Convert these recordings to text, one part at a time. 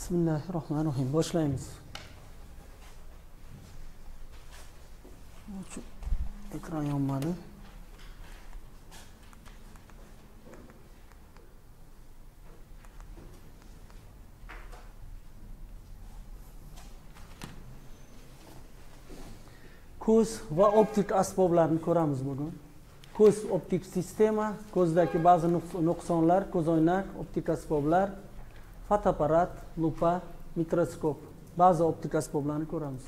Bismillahirrahmanirrahim. Boshlaymiz. Ekran yonmadi. Ko'z va optik asboblarni ko'ramiz bugun. Ko'z optik sistema, ko'zdagi ba'zi nuqsonlar, ko'zoynak, optik asboblar, fotoapparat, lupa, mikroskop, ba'zi optik asboblarni ko'ramiz.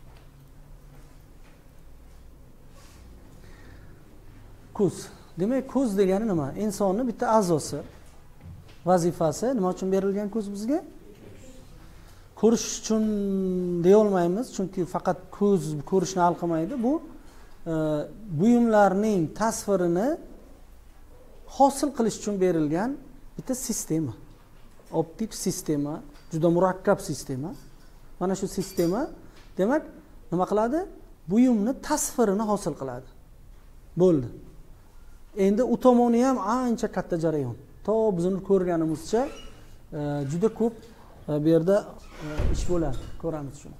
Ko'z. Demak, ko'z degani nima? Insonning bitta a'zosi. Vazifasi nima uchun berilgan ko'z bizga? Ko'rish uchun deya olmaymiz, chunki faqat ko'z ko'rishni hal qilmaydi. Bu buyumlarning tasvirini hosil qilish uchun berilgan bitta sistema. Optik sistema, juda murakkab sistema. Mana shu sistema, demak, nima qiladi? Buyumni tasvirini hosil qiladi. Bo'ldi. Endi u tomoni ham ancha katta jarayon. To bizni ko'rganimizcha juda ko'p bu yerda ish bo'ladi, ko'ramiz shuni.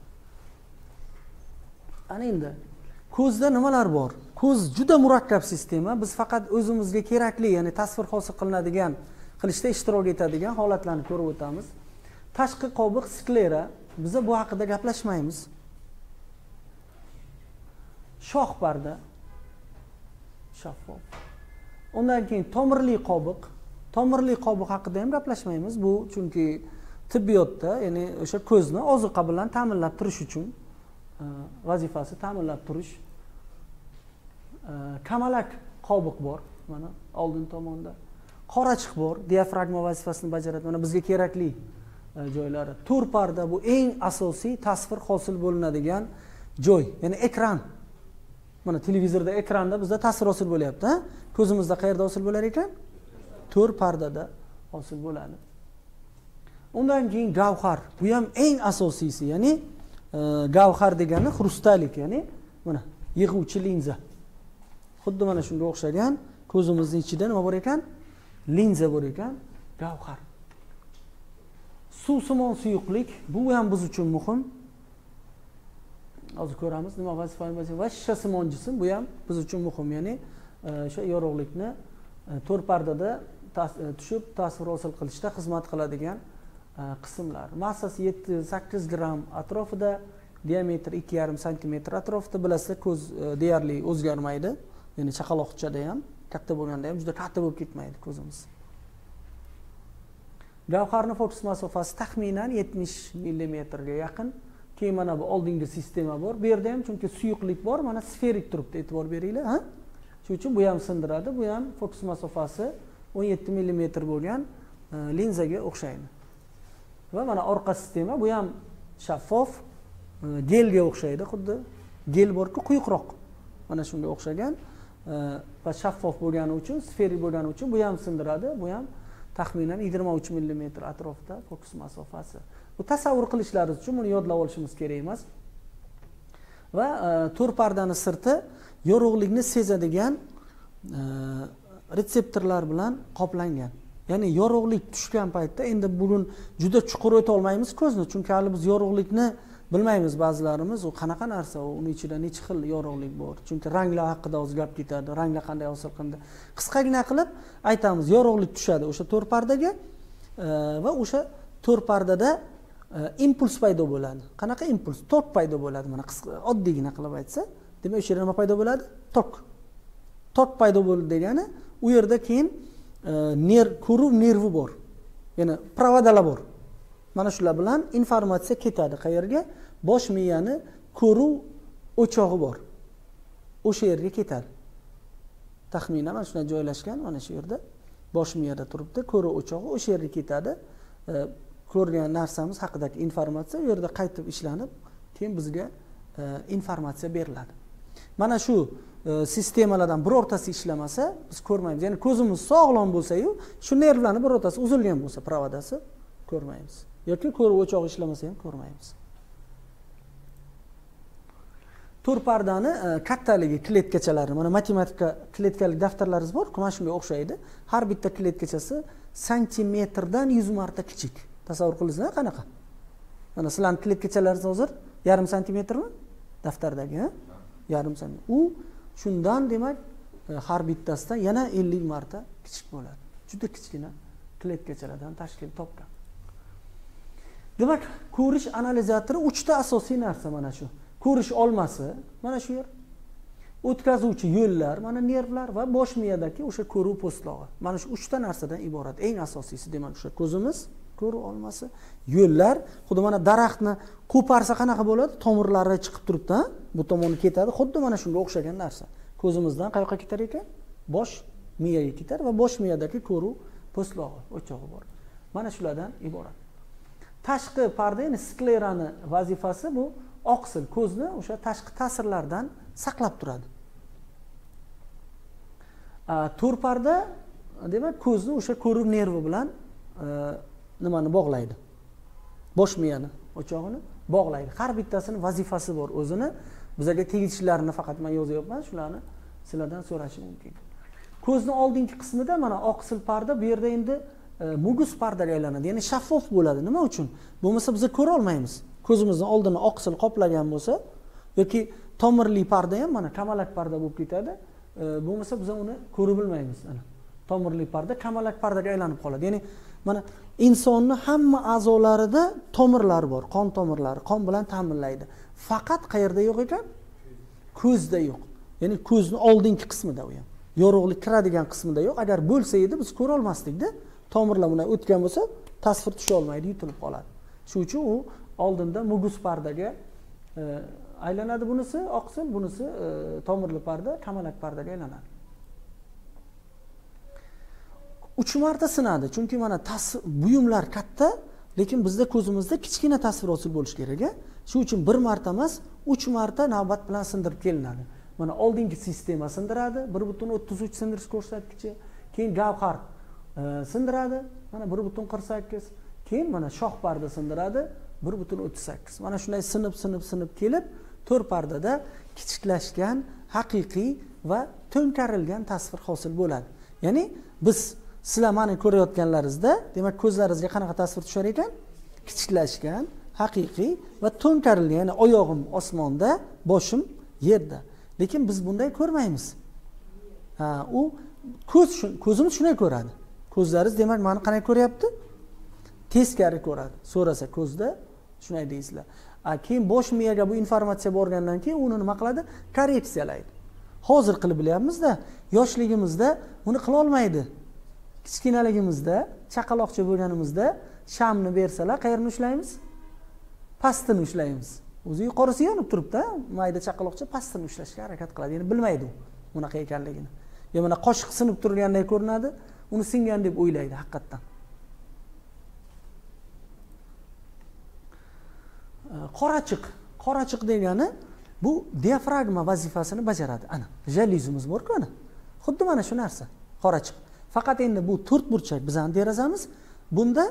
Ana endi ko'zda nimalar bor? Ko'z juda murakkab sistema. Biz faqat o'zimizga kerakli, ya'ni tasvir hosil qilinadigan, qilishda ishtirok etadigan holatlarni ko'rib o'tamiz. Tashqi qobiq sklera, biz bu haqida gaplashmaymiz. Shoh parda shaffof. Undan keyin tomirli qobiq haqida ham gaplashmaymiz. Bu chunki tibbiyotda, ya'ni o'sha ko'zni ozuqa bilan ta'minlab turish uchun vazifasi ta'minlab turish. Kamalak qobiq bor, mana oldin tomonda. Qorachiq bor, diafragma vazifasini bajaradi. Mana bizga kerakli joylari. To'r parda bu eng asosiy tasvir hosil bo'linadigan joy, ya'ni ekran. Mana televizorda, ekranda bizda tasvir hosil bo'lyapti, ha? Ko'zimizda qayerda hosil bo'lar ekan? To'r pardada hosil bo'ladi. Undan keyin gavhar. Bu ham eng asosiysi, ya'ni gavhar degani xrustalik, ya'ni mana yig'uvchi linza. Xuddi mana shunga o'xshagan ko'zimizning ichida nima bor ekan? Linza bor ekan, gavhar. Suvsimon suyuqlik, bu ham biz uchun muhim. Hozir ko'ramiz nima vazifani bajaradi. Va shishasimon jism, bu ham biz uchun muhim, ya'ni o'sha yorug'likni to'r pardada tushib tasvir hosil qilishda xizmat qiladigan qismlar. Massasi 7-8 gram atrofida, diametri 2,5 sm atrofida. Bilasizlar, ko'z deyarli o'zgarmaydi. Ya'ni chaqaloqchada ham, katta bo'lganda ham juda katta bo'lib ketmaydi ko'zimiz. Gavharning fokus masofasi taxminan 70 mm ga yaqin. Keyin mana bu oldingi sistema bor. Bu yerda ham chunki suyuqlik bor, mana sferik turibdi, e'tibor beringlar, ha? Shuning uchun bu ham sindiradi. Bu ham fokus masofasi 17 mm bo'lgan linzaga o'xshaydi. Va mana orqa sistema, bu ham shaffof, gelga o'xshaydi, xuddi gel borku, quyuqroq. Mana shunga o'xshagan va shaffof bo'lgani uchun, sferik bo'lgani uchun bu ham sindiradi. Bu ham taxminan 23 mm atrofida fokus masofasi. Bu tasavvur qilishlaringiz uchun buni yodlab olishimiz kerak emas. Va to'r pardani sirti yorug'likni sezadigan retseptorlar bilan qoplangan. Ya'ni yorug'lik tushgan paytda, endi bugun juda chuqur o'ta olmaymiz ko'zni, chunki hali biz yorug'likni bilmaymiz ba'zilarimiz. U qanaqa narsa, uni ichida necha xil yorug'lik bor. Chunki ranglar haqida hozir gap ketadi, ranglar qanday hosil qilindi. Qisqagina qilib aytamiz, yorug'lik tushadi o'sha to'r pardaga va o'sha to'r pardada impuls paydo bo'ladi. Qanaqa impuls? Tok paydo bo'ladi. Mana oddiygina qilib aytsa, demak o'sha yerda nima paydo bo'ladi? Tok. Tok paydo bo'ldi degani, u yerda keyin ko'ruv nervi bor. Ya'ni provodalar bor. Mana shular bilan informatsiya ketadi. Qayerga? Bosh miyani ko'ruv o'chog'i bor. O'sha yerga ketadi. Taxminan mana shunday joylashgan, mana shu yerda bosh miyada turibdi, ko'ruv o'chog'i o'sha yerga ketadi. Ko'rgan narsamiz haqidagi informatsiya u yerda qaytib ishlanib, keyin bizga informatsiya beriladi. Mana shu sistemalardan birortasi ishlamasa, biz ko'rmaymiz. Ya'ni ko'zimiz sog'lom bo'lsa-yu, shu nervlarning birortasi uzilgan bo'lsa, provodasi, ko'rmaymiz. Yoki ko'ruv o'chog'i ishlamasa ham ko'rmaymiz. To'r pardani kattaligi kletkachalari, mana matematika kletkalik daftarlaringiz bor, mana shunga o'xshaydi. Har bitta kletkachasi santimetrdan 100 marta kichik. Tasavvur qilingizlar qanaqa? Mana sizlarning kletkachalaringiz hozir 1,5 santimetrmi? Daftardagi, ha? 1,5 santimetr. U shundan demak har bittasidan yana 50 marta kichik bo'ladi. Juda kichkina kletkachalardan tashkil topgan. Demak, ko'rish analizatori 3 ta asosiy narsa mana shu. Ko'rish olmasi mana shu yer. O'tkazuvchi yo'llar, mana nervlar va bosh miyadagi o'sha ko'ruv po'stlog'i. Mana shu 3 ta narsadan iborat. Eng asosiysi demak o'sha ko'zimiz, ko'ruv olmasi, yo'llar. Xuddi mana daraxtni qo'parsa qanaqa bo'ladi? Tomirlari chiqib turibdi, ha? Bu tomoni ketadi. Xuddi mana shunga o'xshagan narsa. Ko'zimizdan qayoqqa ketar ekan? Bosh miyaga ketar va bosh miyadagi ko'ruv po'stlog'i, o'chog'i bor. Mana shulardan iborat. Tashqi parda, ya'ni sklerani vazifasi bu oqsil, ko'zni o'sha tashqi ta'sirlardan saqlab turadi. To'r parda demak ko'zni o'sha ko'ruv nervi bilan nimani bog'laydi? Bosh miyani o'chog'ini bog'laydi. Har bittasini vazifasi bor o'zini. Bizga tegishlarini faqat men yozyapman, shularni sizlardan so'rashim mumkin. Ko'zni oldingi qismida mana oqsil parda, bu yerda endi mugus pardaga aylanadi, ya'ni shaffof bo'ladi. Nima uchun? Bo'lmasa biz ko'ra olmaymiz. Ko'zimizning oldini oqsil qoplagan bo'lsa yoki tomirli parda ham mana kamalak parda bo'lib ketadi. Bo'lmasa biz uni ko'rib bilmaymiz. Ana tomirli parda kamalak pardaga aylanib qoladi. Ya'ni mana insonning hamma a'zolarida tomirlar bor, qon tomirlari, qon bilan ta'minlaydi. Faqat qayerda yo'q ekan? Ko'zda yo'q. Ya'ni ko'zning oldingi qismida u ham. Yorug'lik kiradigan qismida yo'q. Agar bo'lsa edi biz ko'ra olmasdik-da. Tomirlar bundan o'tgan bo'lsa, tasvir tusha olmaydi, yutilib qoladi. Shuning uchun u oldinda mugus pardaga aylanadi, bunisi oqsil, bunisi tomirli parda, kamalak pardaga aylanadi. 3 marta sinadi, chunki mana buyumlar katta, lekin bizda ko'zimizda kichkina tasvir hosil bo'lish kerak-a. Shuning uchun 1 marta emas, 3 marta navbat bilan sindirib kelinadi. Mana oldingi sistema sindiradi, 1.33 sindirish ko'rsatkichi, keyin gavhar sindiradi, mana 1.48, keyin mana shoh parda sindiradi, 1.38. Mana shunday sinib kelib, to'r pardada kichiklashgan, haqiqiy va to'nkarilgan tasvir hosil bo'ladi. Ya'ni biz sizlar meni ko'rayotganlaringizda, demak ko'zlaringizga qanaqa tasvir tushar ekan? Kichiklashgan, haqiqiy va to'nkarilgan, ya'ni oyog'im osmonda, boshim yerda. Lekin biz bunday ko'rmaymiz. U ko'zimiz shunday ko'radi. Ko'zlaringiz demak meni qanday ko'ryapti? Teskari ko'radi. So'rasa ko'zda shunday deysizlar. Keyin bosh miyaga bu informatsiya borgandan keyin uni nima qiladi? Korreksiyalaydi. Hozir qilib bilyapmiz-da, yoshligimizda buni qila olmaydi. Kichkinaligimizda, chaqaloqcha bo'lganimizda shamni bersalar, qayerni ushlaymiz? Pastini ushlaymiz. O'zi yuqorisi yonib turibdi, mayda chaqaloqcha pastini ushlashga harakat qiladi. Ya'ni bilmaydi u bunaqa ekanligini. Ya mana qoshiq sinib turgandek ko'rinadi, uni singan deb o'ylaydi haqiqatan. Qorachiq degani bu diafragma vazifasini bajaradi. Ana, jallyuzimiz bor-ku ana. Xuddi mana shu narsa, qorachiq. Faqat endi bu to'rt burchak bizning derazamiz, bunda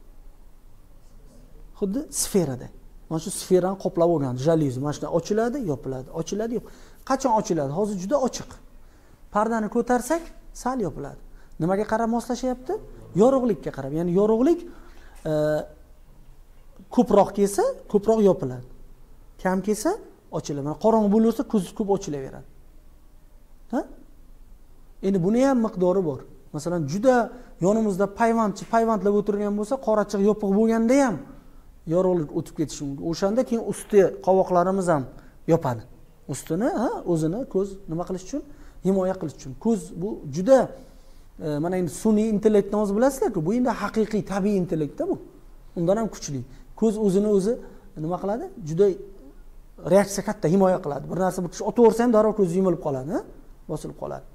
xuddi sferada. Mana shu sferani qoplab olgan jallyuz mana shunday ochiladi, yopiladi, ochiladi, qachon ochiladi? Hozir juda ochiq. Pardani ko'tarsak, sal yopiladi. Nimaga qarab moslashyapti? Yorug'likka qarab. Ya'ni yorug'lik ko'proq kelsa, ko'proq yopiladi. Kam kelsa, ochiladi. Mana qorong'i bo'laversa, ko'z ko'p ochilaveradi. Ha? Endi buni ham miqdori bor. Masalan, juda yonimizda payvandlab o'tirgan bo'lsa, qorachiq yopiq bo'lganda ham yorug'lik o'tib ketishi mumkin. O'shanda keyin usti qovoqlarimiz ham yopadi. Ustini, o'zini ko'z nima qilish uchun? Himoya qilish uchun. Ko'z bu juda mana endi sun'iy intellektni o'zi bilasizlar-ku, bu endi haqiqiy tabiiy intellekt bu. Undan ham kuchli. Ko'z o'zini o'zi nima qiladi? Juda reaksiya katta, himoya qiladi. Bir narsa bir kishi otaversa ham darrov ko'z yumilib qoladi, bosilib qoladi.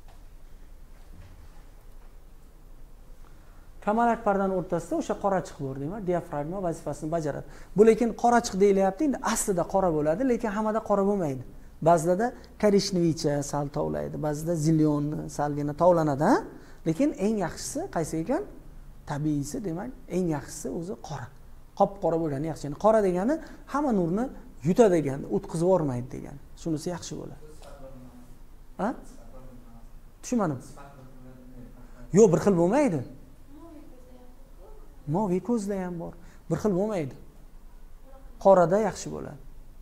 Kamalak pardani o'rtasida o'sha qorachiq bor, demak, diafragma vazifasini bajaradi. Bu lekin qorachiq deyilyapti, endi aslida qora bo'ladi, lekin hammada qora bo'lmaydi. Ba'zida korishnevicha sal tovlaydi, ba'zida zilyonni salgina tovlanadi, lekin eng yaxshisi qaysi ekan? Tabiiysi, demak, eng yaxshisi o'zi qora. Qop-qora bo'lgani yaxshi. Yani qora degani hamma nurni yutadi degani, o'tkazib yormaydi degani. Shunisi yaxshi bo'ladi. Ha? Tushunmadim. Yo'q, bir xil bo'lmaydi. Moviy ko'zda ham bor. Bir xil bo'lmaydi. qorada yaxshi bo'ladi.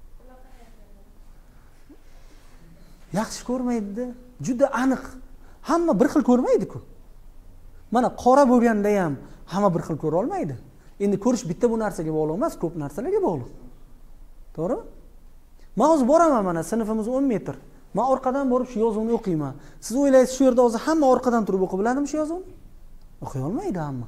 Yaxshi ko'rmaydi-da, juda aniq. Hamma bir xil ko'rmaydi-ku. Mana qora bo'lganda ham hamma bir xil ko'ra olmaydi. Endi ko'rish bitta bu narsaga bog'liq emas, ko'p narsalarga bog'liq. To'g'rimi? Men hozir boraman mana sinfimiz 10 metr. Men orqadan borib shu yozuvni o'qiyman. Siz o'ylaysiz shu yerda hozir hamma orqadan turib o'qib biladimi shu yozuvni? O'qiy olmaydi hamma.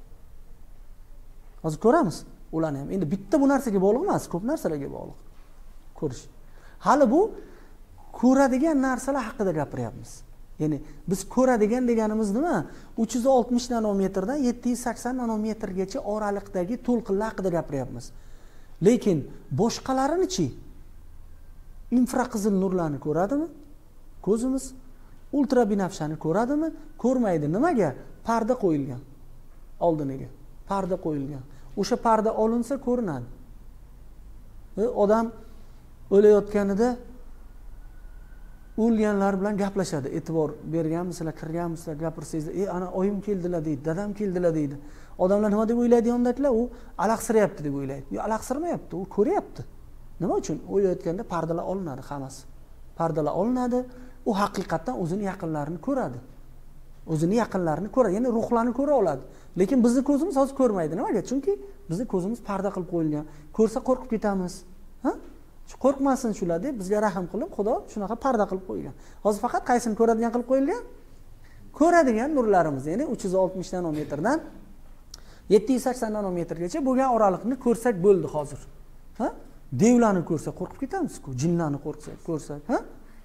Hozir ko'ramiz ularni ham. Endi bitta bu narsaga bog'liq emas, ko'p narsalarga bog'liq. Ko'rish. Hali bu ko'radigan narsalar haqida gapiryapmiz. Ya'ni biz ko'radigan deganimiz nima? 360 nanometrdan 780 nanometrgacha oraliqdagi to'lqinlar haqida gapiryapmiz. Lekin boshqalarini-chi? Infraqizil nurlarni ko'radimi? Ko'zimiz ultrabinafshani ko'radimi? Ko'rmaydi. Nimaga? Parda qo'yilgan. Oldiniga parda qo'yilgan. O'sha parda olinsa ko'rinadi. Odam o'layotganida o'lganlar bilan gaplashadi. E'tibor berganmisizlar, kirganmisizlar, gapirsangizlar, ana oyim keldilar deydi, dadam keldilar deydi. Odamlar nima deb o'ylaydi yondagilar? U alaqsiryapti deb o'ylaydi. Yo'q, alaqsirmayapti, u ko'ryapti. Nima uchun? O'layotganda pardalar olinadi hammasi. Pardalar olinadi, u haqiqatan o'zini yaqinlarini ko'radi. O'zini yaqinlarini ko'radi, ya'ni ruhlarni ko'ra oladi. Lekin bizning ko'zimiz hozir ko'rmaydi. Nimaga? Chunki bizning ko'zimiz parda qilib qo'yilgan. Ko'rsa qo'rqib ketamiz. Ha? Qo'rqmasin shular deb bizga rahim qilib Xudo shunaqa parda qilib qo'ygan. Hozir faqat qaysini ko'radigan qilib qo'yilgan? Ko'radigan nurlarimiz, ya'ni 360 nanometrdan 780 nanometrgacha bo'lgan oraliqni ko'rsak bo'ldi hozir. Ha? Devlarni ko'rsa qo'rqib ketamiz-ku, jinlarni ko'rsak, ha?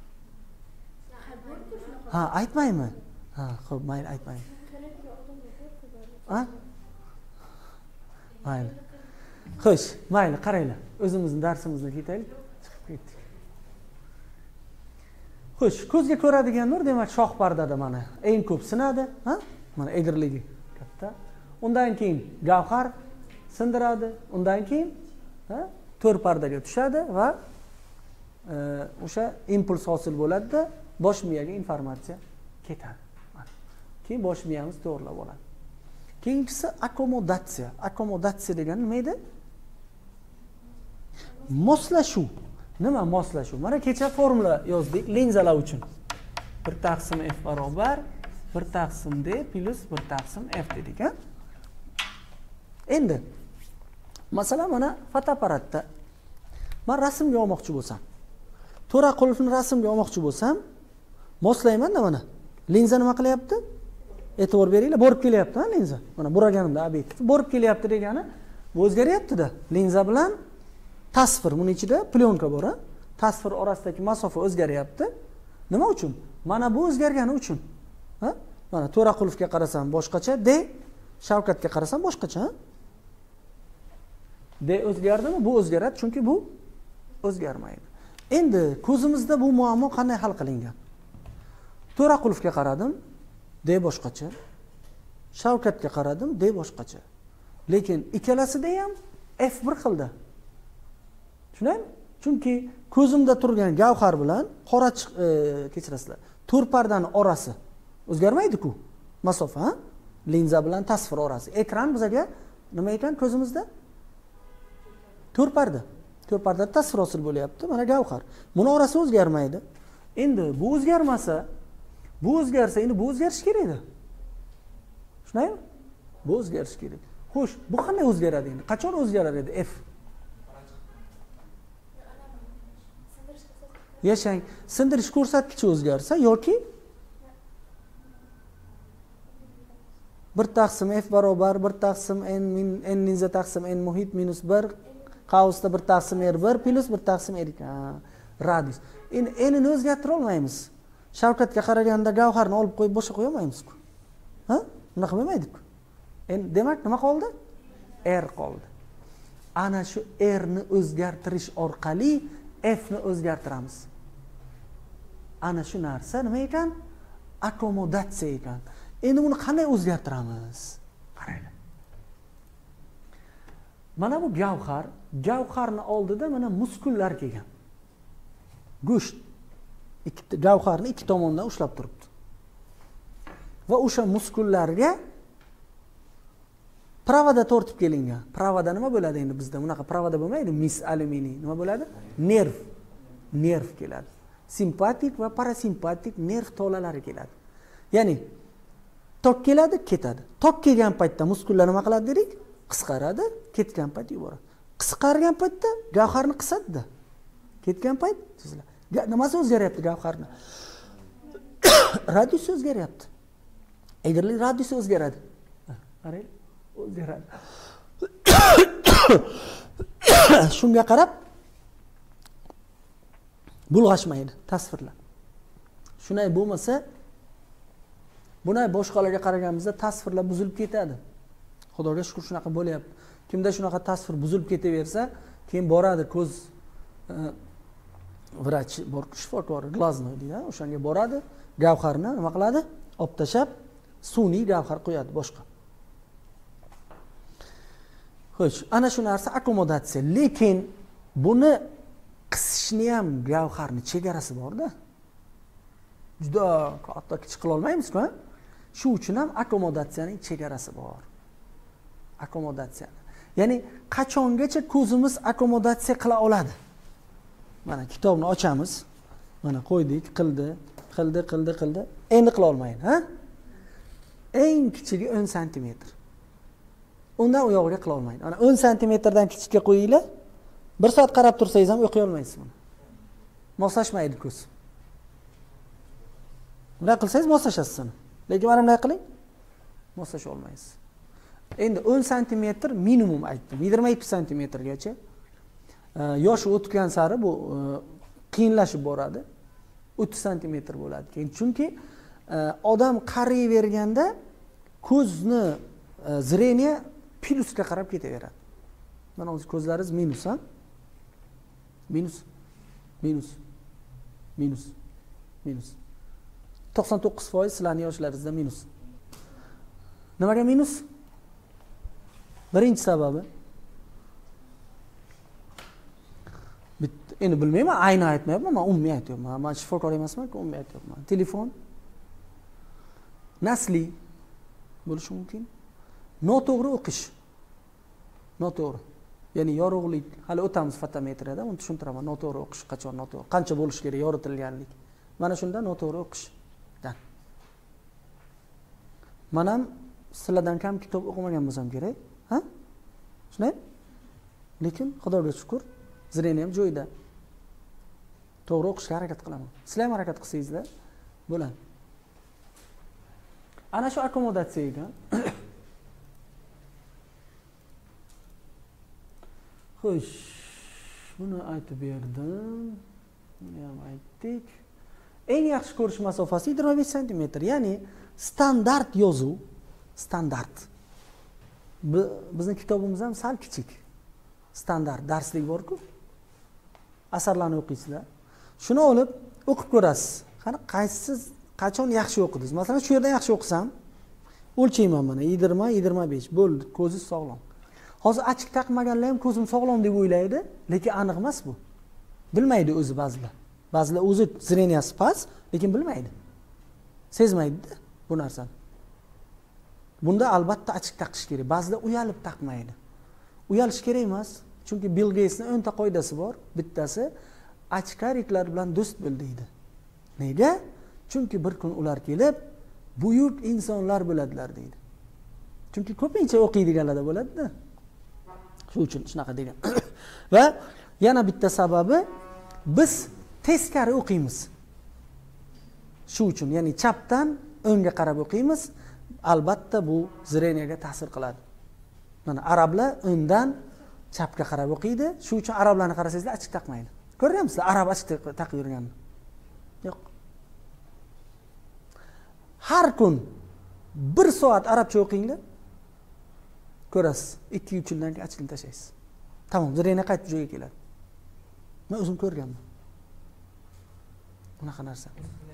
Ha, aytmaymi? Ha, xo'p, mayli, aytmayman. Ha? Mayli. Xo'sh, mayli, qaranglar. O'zimizning darsimizga ketaylik. Chiqib ketdik. Xo'sh, ko'zga ko'radigan nur demak shoh pardada mana eng ko'p sinadi, ha? Mana egirligi katta. Undan keyin gavhar sindiradi, undan keyin ha, to'r pardaga tushadi va o'sha impuls hosil bo'ladi-da, bosh miyaga informatsiya ketadi. Keyin bosh miyamiz to'g'rilab oladi. Keyinchisi akkomodatsiya. Akkomodatsiya degani nima edi? Moslashuv. Nima moslashuv? Mana kecha formula yozdik linzalar uchun. 1 taqsim f barobar 1 taqsim d plus 1 taqsim f dedik, ha? Endi masalan mana fotoapparatda men rasmga olmoqchi bo'lsam, To'raqulni rasmga olmoqchi bo'lsam, moslayman-da mana. Linza nima qilyapti? E'tibor beringlar, borib kelyapti, ha, linza. Mana buraganimda obyektiv borib kelyapti degani, bu o'zgaryapti-da. Linza bilan tasvir, buning ichida plyonka bor, ha? Tasvir orasidagi masofa o'zgaryapti. Nima uchun? Mana bu o'zgargani uchun. Ha? Mana To'raqulovga qarasam boshqacha, D Shavkatga qarasam boshqacha, ha? D o'zgardimi? Bu o'zgaradi, chunki bu o'zgarmaydi. Endi ko'zimizda bu muammo qanday hal qilingan? To'raqulovga qaradim, D boshqacha. Shavkatga qaradim, D boshqacha. Lekin ikkalasida ham F bir xilda. Tushunaymi? Chunki ko'zimda turgan gavhar bilan qora kechirasizlar. To'r pardani orasi o'zgarmaydi-ku. Masofa, ha? Linza bilan tasvir orasi. Ekran bizga nima ekan ko'zimizda? To'r parda. To'r pardada tasvir hosil bo'lyapti. Mana gavhar. Buni orasi o'zgarmaydi. Endi bu o'zgarmasa, bu o'zgarsa, endi bu o'zgarish kerak-da. Tushunaymi? Bu o'zgarish kerak. Xo'sh, bu qanday o'zgaradi endi? Qachon o'zgarar edi F? Yashang, sindirish ko'rsatkichi o'zgarsa yoki 1 taqsim f barobar 1 taqsim n linza taqsim n muhit minus 1 qausda 1 taqsim r1 plus 1 taqsim r2 radius. Endi n'ni o'zgartira olmaymiz. Shavkatga qaraganda gavharni olib qo'yib boshqa qo'ya olmaymiz-ku. Ha? Bunaqa bo'lmaydi-ku. Endi demak nima qoldi? R qoldi. Ana shu R ni o'zgartirish orqali F ni o'zgartiramiz. Ana shu narsa nima ekan? Akkomodatsiya ekan. Endi buni qanday o'zgartiramiz? Qaranglar. Mana bu gavhar, gavharning oldida mana muskullar kelgan. Go'sht gavharni ikki tomondan ushlab turibdi. Va o'sha muskullarga Pravoda tortib kelingan. Pravoda nima bo'ladi endi bizda? Bunaqa pravoda bo'lmaydi. Mis alyuminiy. Nima bo'ladi? Nerv. Nerv keladi. Simpatik va parasimpatik nerv tolalari keladi. Ya'ni tok keladi, ketadi. Tok kelgan paytda muskullar nima qiladi dedik? Qisqaradi, ketgan payt yuboradi. Qisqargan paytda gavharni qisadi-da. Ketgan payt sizlar. Nimasi o'zgaryapti gavharni? Radius o'zgaryapti. Egarlik radiusi o'zgaradi. Qarang, o'zgaradi. Shunga qarab bulg'ashmaydi tasvirlar. Shunday bo'lmasa, buni boshqalarga qaraganimizda tasvirlar buzilib ketadi. Xudoga shukr shunaqa bo'lyapti. Kimda shunaqa tasvir buzilib ketaversa, keyin boradi ko'z vrach bor, shifokor, glaznoy deydi, o'shanga boradi, gavharni nima qiladi? Olib tashab, sun'iy gavhar qo'yadi boshqa. Xo'sh, ana shu narsa akkomodatsiya. Lekin buni qisishni ham gavharni chegarasi bor-da. Juda katta kichik qila olmaymiz-ku, ha? Shu uchun ham akkomodatsiyaning chegarasi bor. Akkomodatsiya. Ya'ni qachongacha ko'zimiz akkomodatsiya qila oladi? Mana kitobni ochamiz. Mana qo'ydik, qildi. Endi qila olmaydi, ha? Eng kichigi 10 cm. Undan u yog'iga qila olmaydi. Mana 10 cm dan kichikka qo'yinglar. 1 soat qarab tursangiz ham o'qiy olmaysiz buni. Moslashmaydi ko'z. Bunday qilsangiz moslashasiz uni. Lekin mana bunday qiling. Moslasha olmaysiz. Endi 10 cm minimum aytdim. 22 cm gacha. Yoshi o'tgan sari bu qiyinlashib boradi. 30 cm bo'ladi. Keyin chunki odam qarayverganda ko'zni zreniya plyusga qarab ketaveradi. Mana o'zi ko'zlaringiz minus, ha? Minus. 99% sizlarning yoshlaringizda minus. Nimaga minus? Birinchi sababi endi bilmayman, ayni aytmayapman, men umumiy aytyapman. Men shifokor emasman-ku, umumiy aytyapman. Telefon nasli bo'lishi mumkin. Noto'g'ri o'qish. Noto'g'ri. Ya'ni yorug'lik, hali o'tamiz fotometriyada, uni tushuntiraman. Noto'g'ri o'qish qachon noto'g'ri, qancha bo'lishi kerak yoritilganlik. Mana shunda noto'g'ri o'qishdan. Men ham sizlardan kam kitob o'qimagan bo'lsam kerak, ha? Shunday? Lekin Xudoga shukr, zreniyam joyida. To'g'ri o'qishga harakat qilaman. Sizlar ham harakat qilsangizlar bo'ladi. Ana shu akkomodatsiya ekan. Xo'sh, buni aytib berdim. Buni ham aytdik. Eng yaxshi ko'rish masofasi 25 cm. Ya'ni standart yozuv, standart. Bizning kitobimiz ham sal kichik. Standart darslik bor-ku. Asarlarni o'qiysizlar. Shuni olib o'qib ko'rasiz. Qani qaysiz qachon yaxshi o'qidingiz? Masalan, shu yerdan yaxshi o'qisam, o'lchayman mana 20-25 bo'ldi, ko'zingiz sog'lom. Hozir achchiq taqmaganlar ham ko'zim sog'lom deb o'ylaydi, lekin aniq emas bu. Bilmaydi o'zi ba'zilar. Ba'zilar o'zi zreniyasi past, lekin bilmaydi. Sezmaydi bu narsani. Bunda albatta achchiq taqish kerak. Ba'zilar uyalib taqmaydi. Uyalish kerak emas, chunki Bill Gatesning 10 ta qoidasi bor. Bittasi achkariklar bilan do'st bo'l deydi. Nega? Chunki bir kun ular kelib, buyuk insonlar bo'ladilar deydi. Chunki ko'pincha o'qiydiganlarda bo'ladi-da. Shu uchun shunaqa degan. Va yana bitta sababi biz teskari o'qiymiz. Shu uchun, ya'ni chapdan o'ngga qarab o'qiymiz. Albatta bu zreniyaga ta'sir qiladi. Mana arablar o'ngdan chapga qarab o'qiydi. Shu uchun arablarni qarasangizlar achchiq taqmaydi. Ko'ryapsizlar, arab achchiq taqib yurganini? Yo'q. Har kun 1 soat arabcha o'qinglar. Ko'rasiz, 2-3 yildan keyin achchiqni tashlaysiz. Tamom, zreniya qaytib joyiga keladi. Men o'zim ko'rganman. Bunaqa narsa.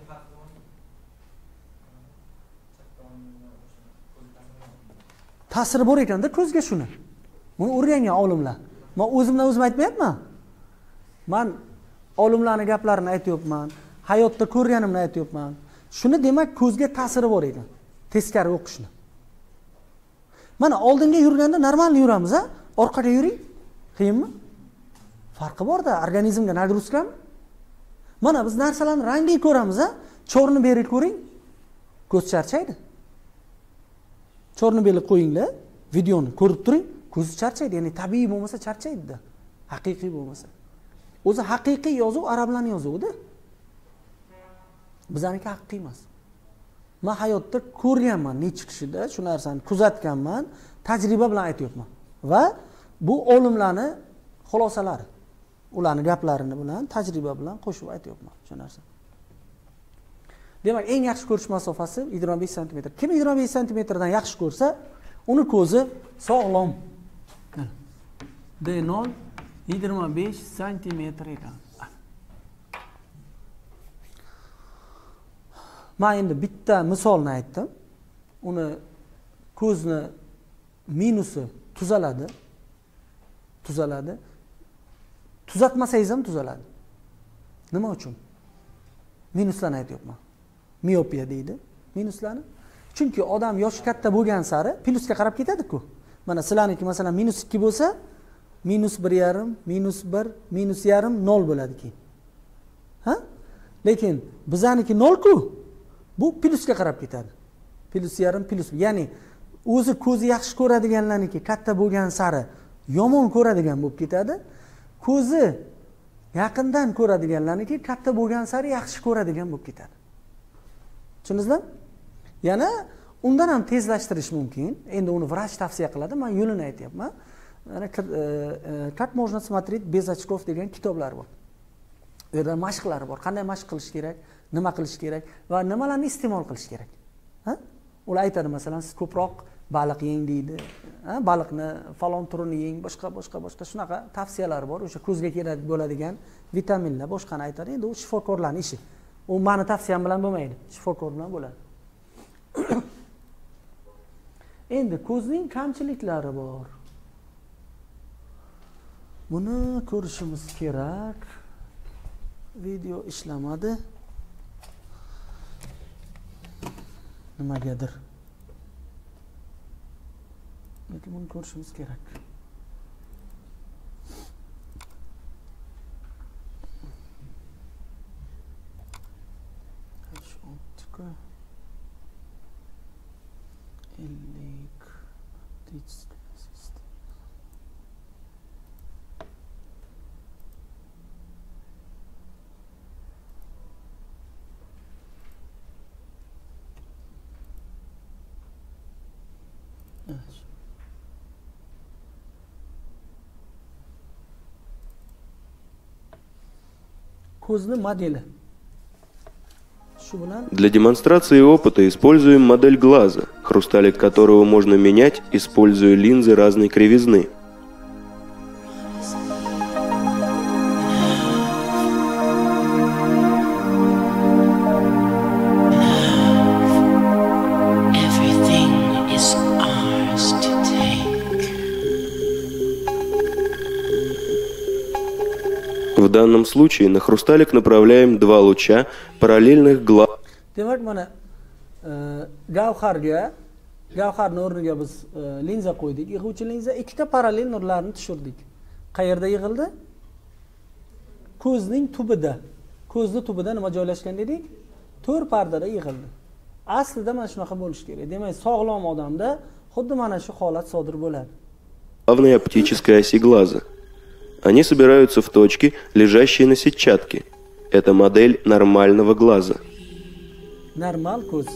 Ta'siri bor ekanda ko'zga shuni. Buni o'rgangan olimlar. Men o'zimdan o'zim aytmayapman. Men olimlarning gaplarini aytayapman, hayotda ko'rganimni aytayapman. Shuni demak ko'zga ta'siri bor ekan. Teskari o'qishni. Mana oldinga yurganda normal yuramiz, ha? Orqaga yuring. Qiyinmi? Farqi bor-da, organizmga nagruzkami? Mana biz narsalarni rangli ko'ramiz, ha? Cho'rni beri ko'ring. Ko'z charchaydi. Cho'rni beri qo'yinglar, videoni ko'rib turing, ko'z charchaydi, ya'ni tabiiy bo'lmasa charchaydi-da. Haqiqiy bo'lmasa. O'zi haqiqiy yozuv arablarning yozuvi-da. Bizaniki haqiqiy emas. Men hayotda ko'rganman necha kishida shu narsani kuzatganman, tajriba bilan aytyapman. Va bu olimlarning xulosalari. Ularning gaplarini bilan, tajriba bilan qo'shib aytyapman shu narsa. Demak, eng yaxshi ko'rish masofasi 25 sm. Kim 25 sm dan yaxshi ko'rsa, uni ko'zi sog'lom. D0 25 sm ekan. Men endi bitta misolni aytdim. Uni ko'zni minusi tuzaladi. Tuzatmasangiz ham tuzaladi. Nima uchun? Minuslarni aytyapman. Miopiya deydi minuslarni. Chunki odam yoshi katta bo'lgan sari plusga qarab ketadi-ku. Mana sizlarniki masalan -2 bo'lsa, -1,5, -1, -1,5 0 bo'ladi keyin. Ha? Lekin bizaniki 0-ku. Bu plusga qarab ketadi. +1,5 plus. Ya'ni o'zi ko'zi yaxshi ko'radiganlarniki katta bo'lgan sari yomon ko'radigan bo'lib ketadi. Ko'zi yaqindan ko'radiganlarniki katta bo'lgan sari yaxshi ko'radigan bo'lib ketadi. Tushundingizmi? Yana undan ham tezlashtirish mumkin. Endi uni vrach tavsiya qiladi, men yo'lini aytyapman. Mana как можно смотреть без очков degan kitoblar bor. U yerda mashqlar bor. Qanday mashq qilish kerak, nima qilish kerak va nimalarni iste'mol qilish kerak. Ha? Ular aytadi masalan siz ko'proq baliq yeng deydi. Ha? Baliqni falon turini yeng, boshqa shunaqa tavsiyalar bor. O'sha ko'zga kerak bo'ladigan vitaminlar, boshqani aytadi. Endi u shifokorlarning ishi. U meni tavsiyam bilan bo'lmaydi, shifokor bilan bo'ladi. Endi ko'zning kamchiliklari bor. Buni ko'rishimiz kerak. Video ishlamadi. Nimagadir. Lekin buni ko'rishimiz kerak. Ko'zni modeli. Для демонстрации опыта используем модель глаза, хрусталик которого можно менять, используя линзы разной кривизны. В данном случае на хрусталик направляем два луча параллельных глаз. Demak mana gavharning o'rniga biz linza qo'ydik. Yig'uvchi linza ikkita parallel nurlarni tushirdik. Qayerda yig'ildi? Ko'zning tubida. Ko'zni tubida nima joylashgan dedik? To'r pardada yig'ildi. Aslida mana shunaqa bo'lish kerak. Demak, sog'lom odamda xuddi mana shu holat sodir bo'ladi. Главной оптической оси глаза. Они собираются в точки, лежащие на сетчатке. Это модель нормального глаза. Normal ko'z.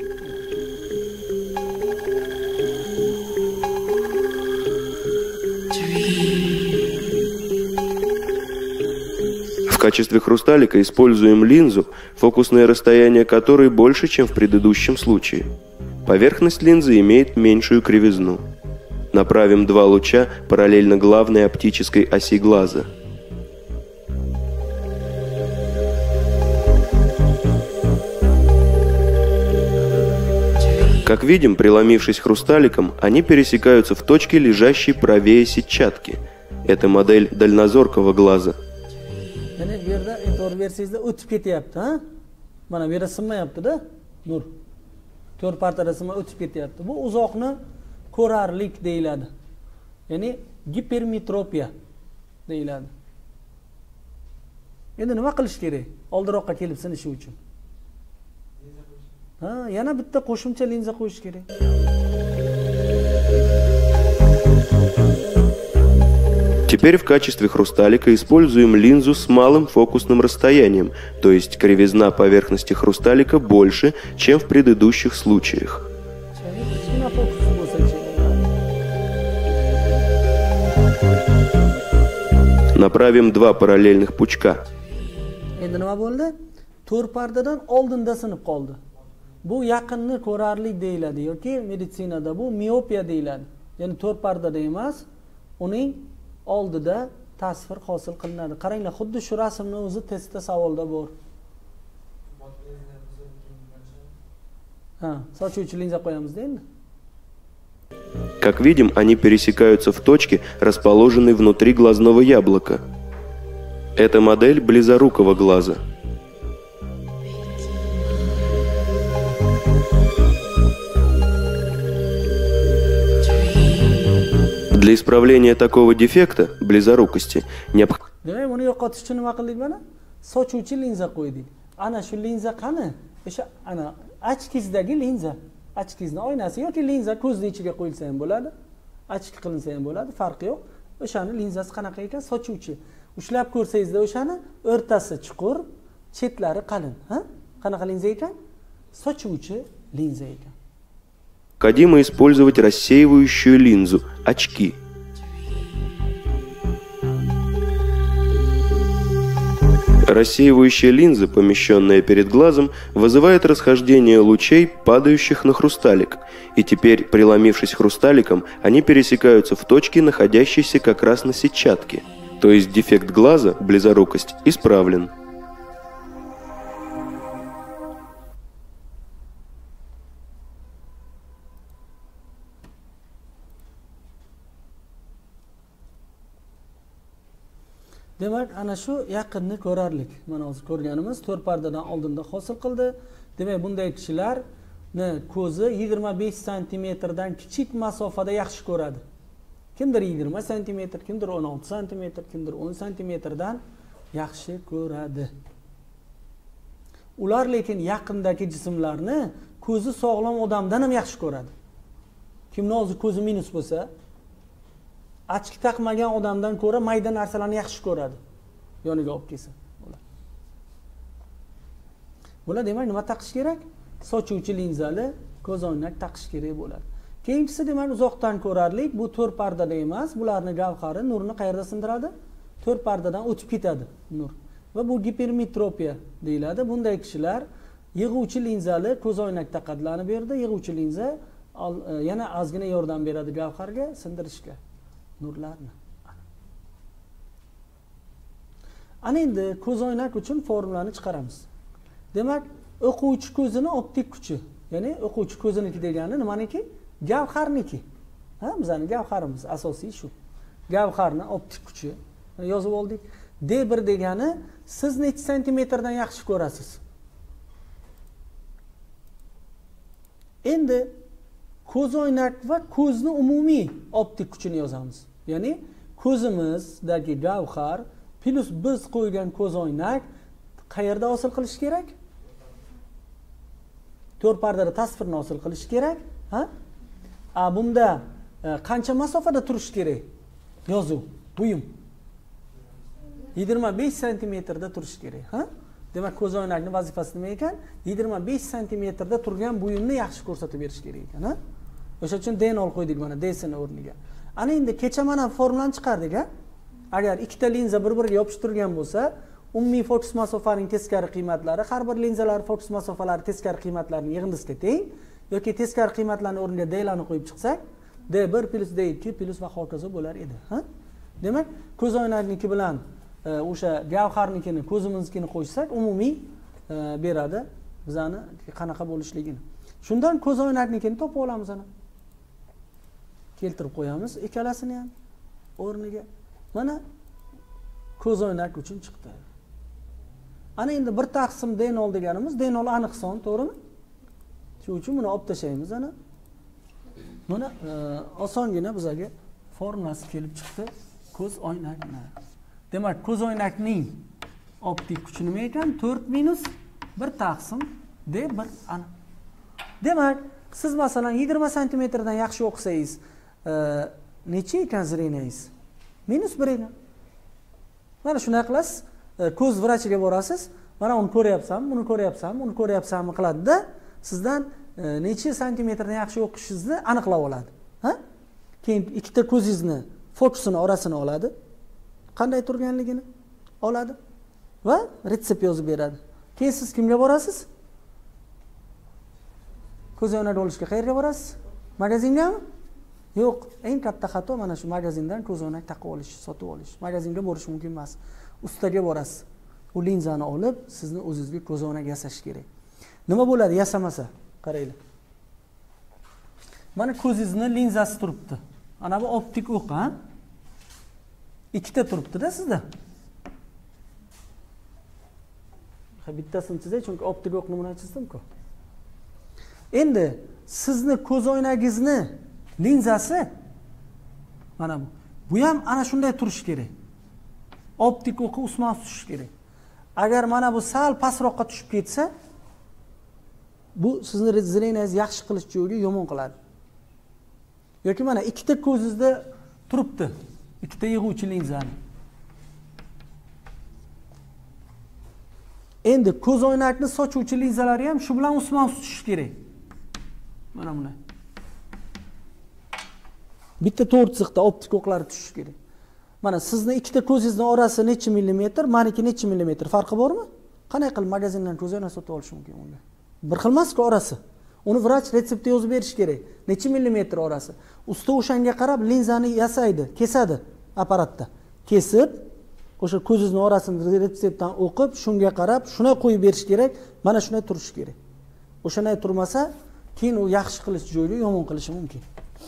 В качестве хрусталика используем линзу, фокусное расстояние которой больше, чем в предыдущем случае. Поверхность линзы имеет меньшую кривизну. Направим два луча параллельно главной оптической оси глаза. Как видим, преломившись хрусталиком, они пересекаются в точке, лежащей правее сетчатки. Это модель дальнозоркого глаза. ko'rarlik deyiladi. Ya'ni gipermetropiya deyiladi. Endi nima qilish kerak? Oldiroqqa kelib sinishi uchun. Yana bitta qo'shimcha linza qo'yish kerak. Теперь в качестве хрусталика используем линзу с малым фокусным расстоянием, то есть кривизна поверхности хрусталика больше, чем в предыдущих случаях. Направим два параллельных пучка. Endi nima bo'ldi? To'rt pardadan oldinda sinib qoldi. Bu yaqinni ko'rarlik deyiladi yoki meditsinada bu miopiya deyiladi. Ya'ni to'rt pardada emas, uning oldida tasvir hosil qilinadi. Qaranglar, xuddi shu rasmni o'zi testda savolda bor. Sochuvchi linza qo'yamiz-da endi. Как видим, они пересекаются в точке, расположенной внутри глазного яблока. Это модель близорукого глаза. Для исправления такого дефекта, близорукости, необходимо... Demak, buni yo'qotish uchun nima qildik mana? Sochuvchi linza qo'ydik. Ana shu linza qani? O'sha ana ochkizdagi linza. Ochkizni oynasi yoki linza ko'zni ichiga qo'yilsa ham bo'ladi. Ochki qilinsa ham bo'ladi, farqi yo'q. O'shani linzasi qanaqa ekan? Sochuvchi. Ushlab ko'rsangizda o'shani o'rtasi chuqur, chetlari qalin, Qanaqa linza ekan? Sochuvchi linza ekan. Необходимо использовать рассеивающую линзу, очки. Рассеивающая линза, помещенная перед глазом, вызывает расхождение лучей, падающих на хрусталик. И теперь, преломившись хрусталиком, они пересекаются в точке, находящейся как раз на сетчатке. То есть дефект глаза, близорукость, исправлен. Demak, ana shu yaqinni ko'rarlik. Mana hozir ko'rganimiz to'rt pardadan oldinda hosil qildi. Demak, bunday kishilarni ko'zi 25 sm dan kichik masofada yaxshi ko'radi. Kimdir 20 sm, kimdir 16 sm, kimdir 10 sm dan yaxshi ko'radi. Ular lekin yaqindagi jismlarni ko'zi sog'lom odamdan ham yaxshi ko'radi. Kimning hozir ko'zi minus bo'lsa, achki taqmagan odamdan ko'ra mayda narsalarni yaxshi ko'radi. Yoniga olib kelsa. Bular demak nima taqish kerak? Sochuvchi linzali ko'zoynak taqish kerak bo'ladi. Keyinchisi demak uzoqdan ko'rarlik. Bu to'rt pardada emas, bularning gavhari nurni qayerda sindiradi? To'rt pardadan o'tib ketadi nur. Va bu gipermetropiya deyiladi. Bunday kishilar yig'uvchi linzali ko'zoynak taqadilarni bu yerda. Yig'uvchi linza yana ozgina yordam beradi gavharga sindirishga. Nurlarni. Ana endi ko'zoynak uchun formulani chiqaramiz. Demak, o'quvchi ko'zini optik kuchi, ya'ni o'quvchi ko'ziniki degani nimaniki? Gavharniki. Bizning gavharimiz asosiy shu. Gavharni optik kuchi yozib oldik. D1 degani siz necha santimetrdan yaxshi ko'rasiz. Endi ko'zoynak va ko'zni umumiy optik kuchini yozamiz. Ya'ni ko'zimizdagi gavhar plus biz qo'ygan ko'zoynak qayerda hosil qilish kerak? To'rt pardada tasvirni hosil qilish kerak, bunda qancha masofada turish kerak? Yozuv, buyum. 25 sm da turish kerak, Demak, ko'zoynakning vazifasi nima ekan? 25 sm da turgan buyumni yaxshi ko'rsatib berish kerak ekan, O'sha uchun D0 qo'ydik mana D-sini o'rniga. Ana endi kecha mana formulani chiqardik, Agar ikkita linza bir-biriga yopishib turgan bo'lsa, umumiy fokus masofaning teskari qiymatlari, har bir linzalar fokus masofalari teskari qiymatlarining yig'indisiga teng, yoki teskari qiymatlarning o'rniga D-larni qo'yib chiqsak, D1 plus D2 plus va hokazo bo'lar edi, Demak, ko'zoynakniki bilan o'sha gavharnikini, ko'zimiznikini qo'shsak, umumiy beradi bizani qanaqa bo'lishligini. Shundan ko'zoynaknikini topib olamiz ana. Keltirib qo'yamiz ikkalasini ham o'rniga. Mana ko'zoynak uchun chiqdi. Ana endi bir taqsim D0 deganimiz D0 aniq son, to'g'rimi? Shuning uchun buni olib tashlaymiz ana. Buni osongina bizga formulasi kelib chiqdi. Ko'z oynakni. Demak, ko'z oynakning optik kuchi nima ekan? 4 minus 1 taqsim D1 ana. Demak, siz masalan 20 santimetrdan yaxshi o'qisangiz, necha ekan zrenyangiz? Minus 1 ekan. Mana shunday qilasiz. Ko'z vrachiga borasiz. Mana uni ko'ryapsam, buni ko'ryapsam, uni ko'ryapsammi qiladi-da, sizdan necha santimetrdan yaxshi o'qishingizni aniqlab oladi. Ha? Keyin ikkita ko'zingizni fokusini orasini oladi. Qanday turganligini oladi va retsept yozib beradi. Keyin siz kimga borasiz? Ko'z o'ynab olishga qayerga borasiz? Magazingami? Yo'q, eng katta xato mana shu magazindan ko'z o'ynak taqib olish, sotib olish. Magazinga borish mumkin emas. Ustaga borasiz. U linzani olib, sizni o'zingizga ko'z o'ynak yasash kerak. Nima bo'ladi yasamasa? Qaranglar. Mana ko'zingizni linzasi turibdi. Ana bu optik o'q, ha? Ikkita turibdi-da sizda. Bittasini chizay, chunki optik o'qni bilan chizdim-ku. Endi sizni ko'z o'ynagingizni linzasi mana bu. Bu ham ana shunday turishi kerak. Optik o'qi ustma tushishi kerak. Agar mana bu sal pastroqqa tushib ketsa, bu sizni zrenyangizni yaxshi qilish joyiga yomon qiladi. Yoki mana ikkita ko'zingizda turibdi. Ikkita yig'uvchi linzani. Endi ko'z o'ynakni sochuvchi linzalari ham shu bilan ustma tushishi kerak. Mana buni. Bitta to'rtsiqda optik o'qlari tushishi kerak. Mana sizni ikkita ko'zingizning orasi necha millimetr, meniki necha millimetr farqi bormi? Qanday qilib magazindan ko'z o'ynak sotib olish mumkin unda? Bir xil emas-ku orasi. Uni vrach retseptda yozib berish kerak. Necha millimetr orasi. Usta o'shanga qarab linzani yasaydi, kesadi apparatda. Kesib, o'sha ko'zingizning orasini retseptdan o'qib, shunga qarab, shunday qo'yib berish kerak, mana shunday turishi kerak. O'shanday turmasa, keyin u yaxshi qilish joyini yomon qilishi mumkin.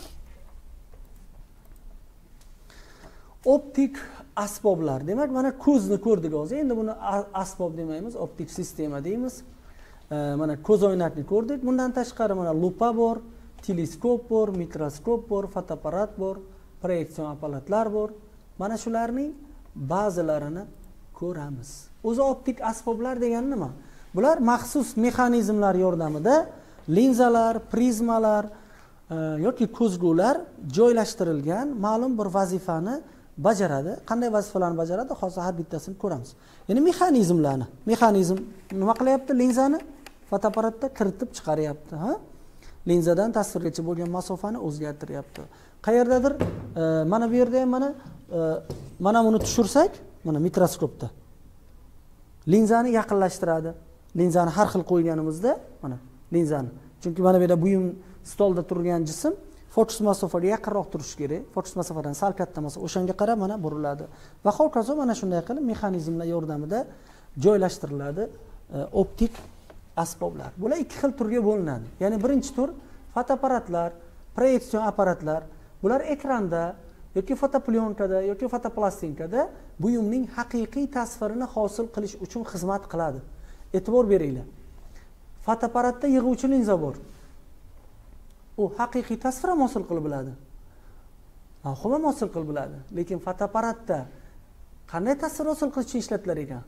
Optik asboblar. Demak, mana ko'zni ko'rdik hozir. Endi buni asbob demaymiz, optik sistema deymiz. Mana ko'z o'ynakni ko'rdik. Bundan tashqari mana lupa bor, teleskop bor, mikroskop bor, fotoapparat bor, proyeksion apparatlar bor. Mana shularning ba'zilarini ko'ramiz. O'zi optik asboblar degani nima? Bular maxsus mexanizmlar yordamida linzalar, prizmalar yoki ko'zgular joylashtirilgan ma'lum bir vazifani bajaradi. Qanday vazifalarni bajaradi? Hozir har bittasini ko'ramiz. Ya'ni mexanizm nima qilyapti? Linzani fotoapparatda kiritib chiqaryapti, ha? Linzadan tasvirgacha bo'lgan masofani o'zgartiryapti. Qayerdadir mana bu yerda ham mana buni tushirsak, mana mikroskopda linzani yaqinlashtiradi. Linzani har xil qo'yganimizda, mana linzani. Chunki mana bu yerda buyum stolda turgan jism fokus masofaga yaqinroq turishi kerak. Fokus masofadan sal katta bo'lsa, o'shanga qarab mana buriladi. Va hokazo mana shunday qilib mexanizmlar yordamida joylashtiriladi optik asboblar. Bular ikki xil turga bo'linadi. Ya'ni birinchi tur fotoapparatlar, proyeksion apparatlar. Bular ekranda yoki fotoplyonkadan yoki fotoplastinkada buyumning haqiqiy tasvirini hosil qilish uchun xizmat qiladi. E'tibor beringlar. Fotoapparatda yig'uvchi linza bor. U haqiqiy tasvir ham hosil qilib biladi. Mavhum ham hosil qilib biladi. Lekin fotoapparatda qanday tasvir hosil qilish uchun ishlatilar ekan?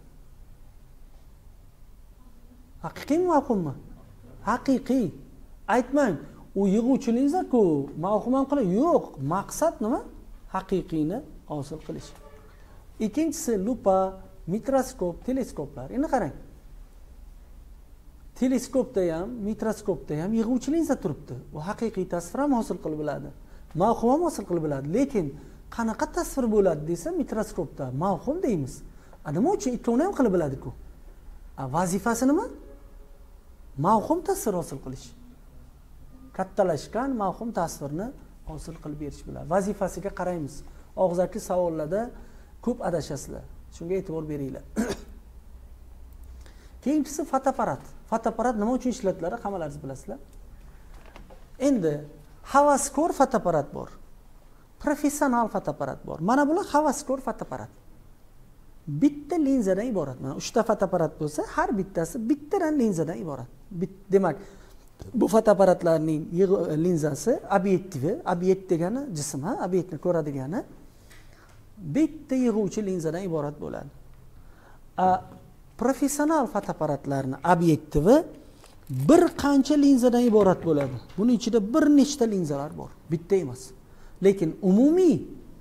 Haqiqiymi, mavhummi? Haqiqiy. Aytmang, u yig'uvchi linza-ku, mavhum ham qiladi. Yo'q, maqsad nima? Haqiqiyni hosil qilish. Ikkinchisi lupa, mikroskop, teleskoplar. Endi qarang. Teleskopda ham, mikroskopda ham yig'uvchi linza turibdi. U haqiqiy tasvir ham hosil qilib biladi. Mavhum ham hosil qilib biladi. Lekin qanaqa tasvir bo'ladi desa, mikroskopda mavhum deymiz. Nima uchun ikkovini ham qilib biladi-ku? Vazifasi nima? Mavhum tasvir hosil qilish. Kattalashgan mavhum tasvirni hosil qilib berish bilan vazifasiga qaraymiz. Og'zaki savollarda ko'p adashasizlar. Shunga e'tibor beringlar. Keyinchisi fotoapparat. Fotoapparat nima uchun ishlatiladi? Hammalaringiz bilasizlar. Endi havaskor fotoapparat bor. Professional fotoapparat bor. Mana bular havaskor fotoapparat. Bitta linzadan iborat. Mana 3 ta fotoapparat bo'lsa, har bittasi bittadan linzadan iborat. Demak, Bu fotoapparatlarning linzasi obyektivi, obyekt degani jism, ha, obyektni ko'radigani bitta yig'uvchi linzadan iborat bo'ladi. Professional fotoapparatlarning obyektivi bir qancha linzadan iborat bo'ladi. Buning ichida bir nechta linzalar bor, bitta emas. Lekin umumiy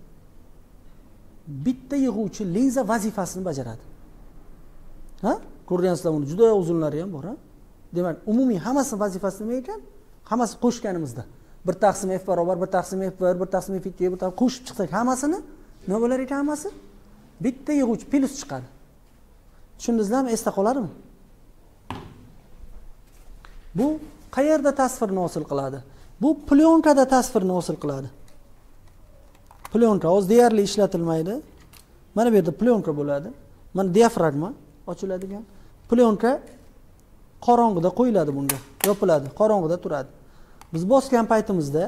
bitta yig'uvchi linza vazifasini bajaradi. Ha? Ko'rgansizlar uni, juda uzunlari ham bor, ha? Demak, umumiy hammasi vazifasi nima ekan? Hammasi qo'shganimizda. 1 taqsim f barobar 1 taqsim f1, 1 taqsim f2, bir taqsim qo'shib chiqsak hammasini nima bo'lar ekan hammasi? Bitta yig'uvchi plus chiqadi. Tushundingizlarmi? Esda qoladimi? Bu qayerda tasvirni hosil qiladi? Bu plyonkada tasvirni hosil qiladi. Plyonka hozir deyarli ishlatilmaydi. Mana bu yerda plyonka bo'ladi. Mana diafragma ochiladigan. Plyonka qorong'ida qo'yiladi bunga, yopiladi, qorong'ida turadi. Biz bosgan paytimizda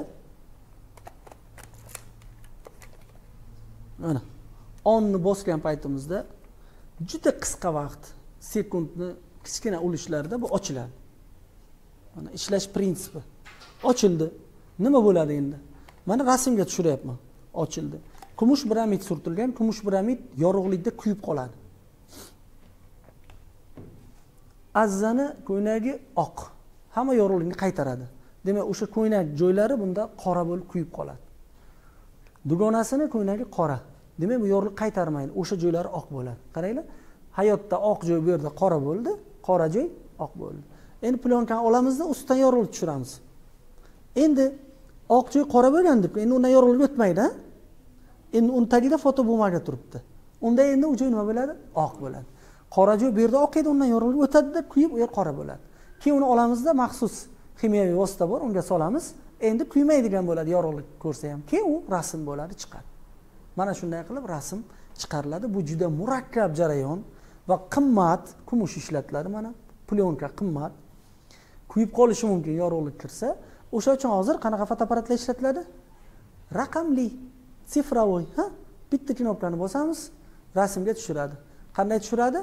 mana onni bosgan paytimizda juda qisqa vaqt, sekundni kichkina ulushlarda bu ochiladi. Mana ishlash prinsipi. Ochildi. Nima bo'ladi endi? Mana rasmga tushiryapman. Ochildi. Kumush piramid surtilgan, kumush piramid yorug'likda kuyib qoladi. Azzani ko'ynagi oq. Hamma yorug'likni qaytaradi. Demak, o'sha ko'ynak joylari bunda qora bo'lib kuyib qoladi. Dugonasini ko'ynagi qora. Demak, bu yorug'lik qaytarmaydi. O'sha joylari oq bo'ladi. Qaranglar. Hayotda oq joy bu yerda qora bo'ldi, qora joy oq bo'ldi. Endi plyonkani olamizda ustidan yorug'lik tushiramiz. Endi oq joy qora bo'lgan deb, endi undan yorug'lik o'tmaydi, ha? Endi uni tagida foto bo'lmaga turibdi. Unda endi u joy nima bo'ladi? Oq bo'ladi. Qora joy bu yerda oq edi, undan yorug'lik o'tadi deb kuyib, u yer qora bo'ladi. Keyin uni olamizda maxsus kimyoviy vosita bor, unga solamiz. Endi kuymaydigan bo'ladi, yorug'lik ko'rsa ham. Keyin u rasm bo'ladi, chiqadi. Mana shunday qilib rasm chiqariladi. Bu juda murakkab jarayon va qimmat kumush ishlatiladi. Mana plyonka qimmat. Kuyib qolishi mumkin yorug'lik kirsa. O'sha uchun hozir qanaqa fotoapparatlar ishlatiladi? Raqamli, sifrovoy, ha? Bitta knopkani bosamiz, rasmga tushiradi. Qanday tushiradi?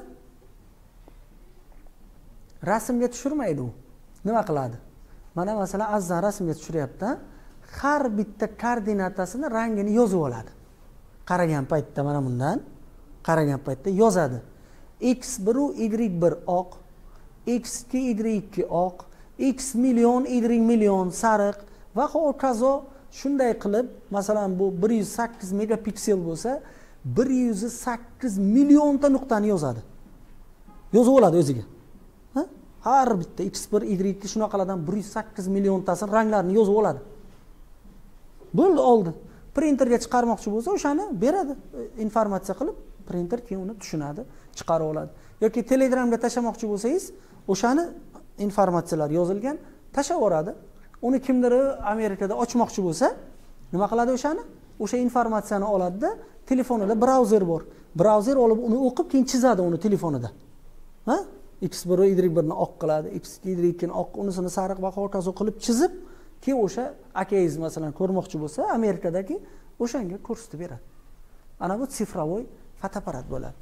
Rasmga tushirmaydi u. Nima qiladi? Mana masalan Azzan rasmga tushiryapti. Har bitta koordinatasini rangini yozib oladi. Qaragan paytda mana bundan qaragan paytda yozadi. X1 u Y1 oq, X2 Y2 oq, X million Y million sariq va hokazo shunday qilib, masalan bu 108 megapiksel bo'lsa, 108 millionta nuqtani yozadi. Yozib oladi o'ziga. Ha? Har bitta X1 Y2 shunaqalardan 108 milliontasini ranglarini yozib oladi. Bo'ldi, oldi. Printerga chiqarmoqchi bo'lsa, o'shani beradi, informatsiya qilib, printer keyin uni tushunadi, chiqarib oladi. Yoki Telegramga tashlamoqchi bo'lsangiz, o'shani informatsiyalar yozilgan, tashlab yuboradi. Uni kimdir Amerikada ochmoqchi bo'lsa, nima qiladi o'shani? O'sha informatsiyani oladi-da, telefonida brauzer bor. Brauzer olib uni o'qib, keyin chizadi uni telefonida. Ha? X1 Y1 ni oq qiladi, X2 Y2 ni oq, unisini sariq va hokazo qilib chizib, keyin o'sha akangiz masalan ko'rmoqchi bo'lsa, Amerikadagi o'shanga ko'rsatib beradi. Ana bu sifrovoy fotoapparat bo'ladi.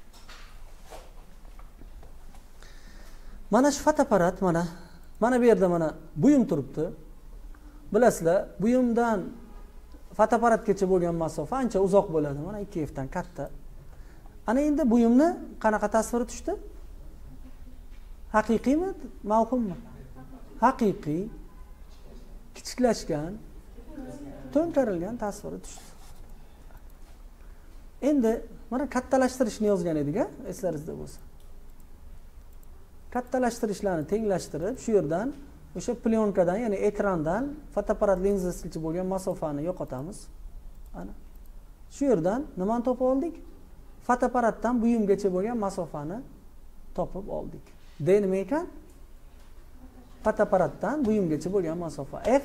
Mana shu fotoapparat mana bu yerda mana buyum turibdi. Bilasizlar, buyumdan fotoapparatgacha bo'lgan masofa ancha uzoq bo'ladi. Mana 2 fdan katta. Ana endi buyumni qanaqa tasviri tushdi? Haqiqiymi, mavhummi? Haqiqiy, kichiklashgan, to'nkarilgan tasviri tushdi. Endi mana kattalashtirishni yozgan edik-a, eslaringizda bo'lsa. Kattalashtirishlarni tenglashtirib, shu yerdan o'sha plyonkadan, ya'ni ekrandan fotoapparat linzasigacha bo'lgan masofani yo'qotamiz. Ana. Shu yerdan nimani topib oldik? Fotoapparatdan buyumgacha bo'lgan masofani topib oldik. D nima ekan? Fotoapparatdan buyumgacha bo'lgan masofa F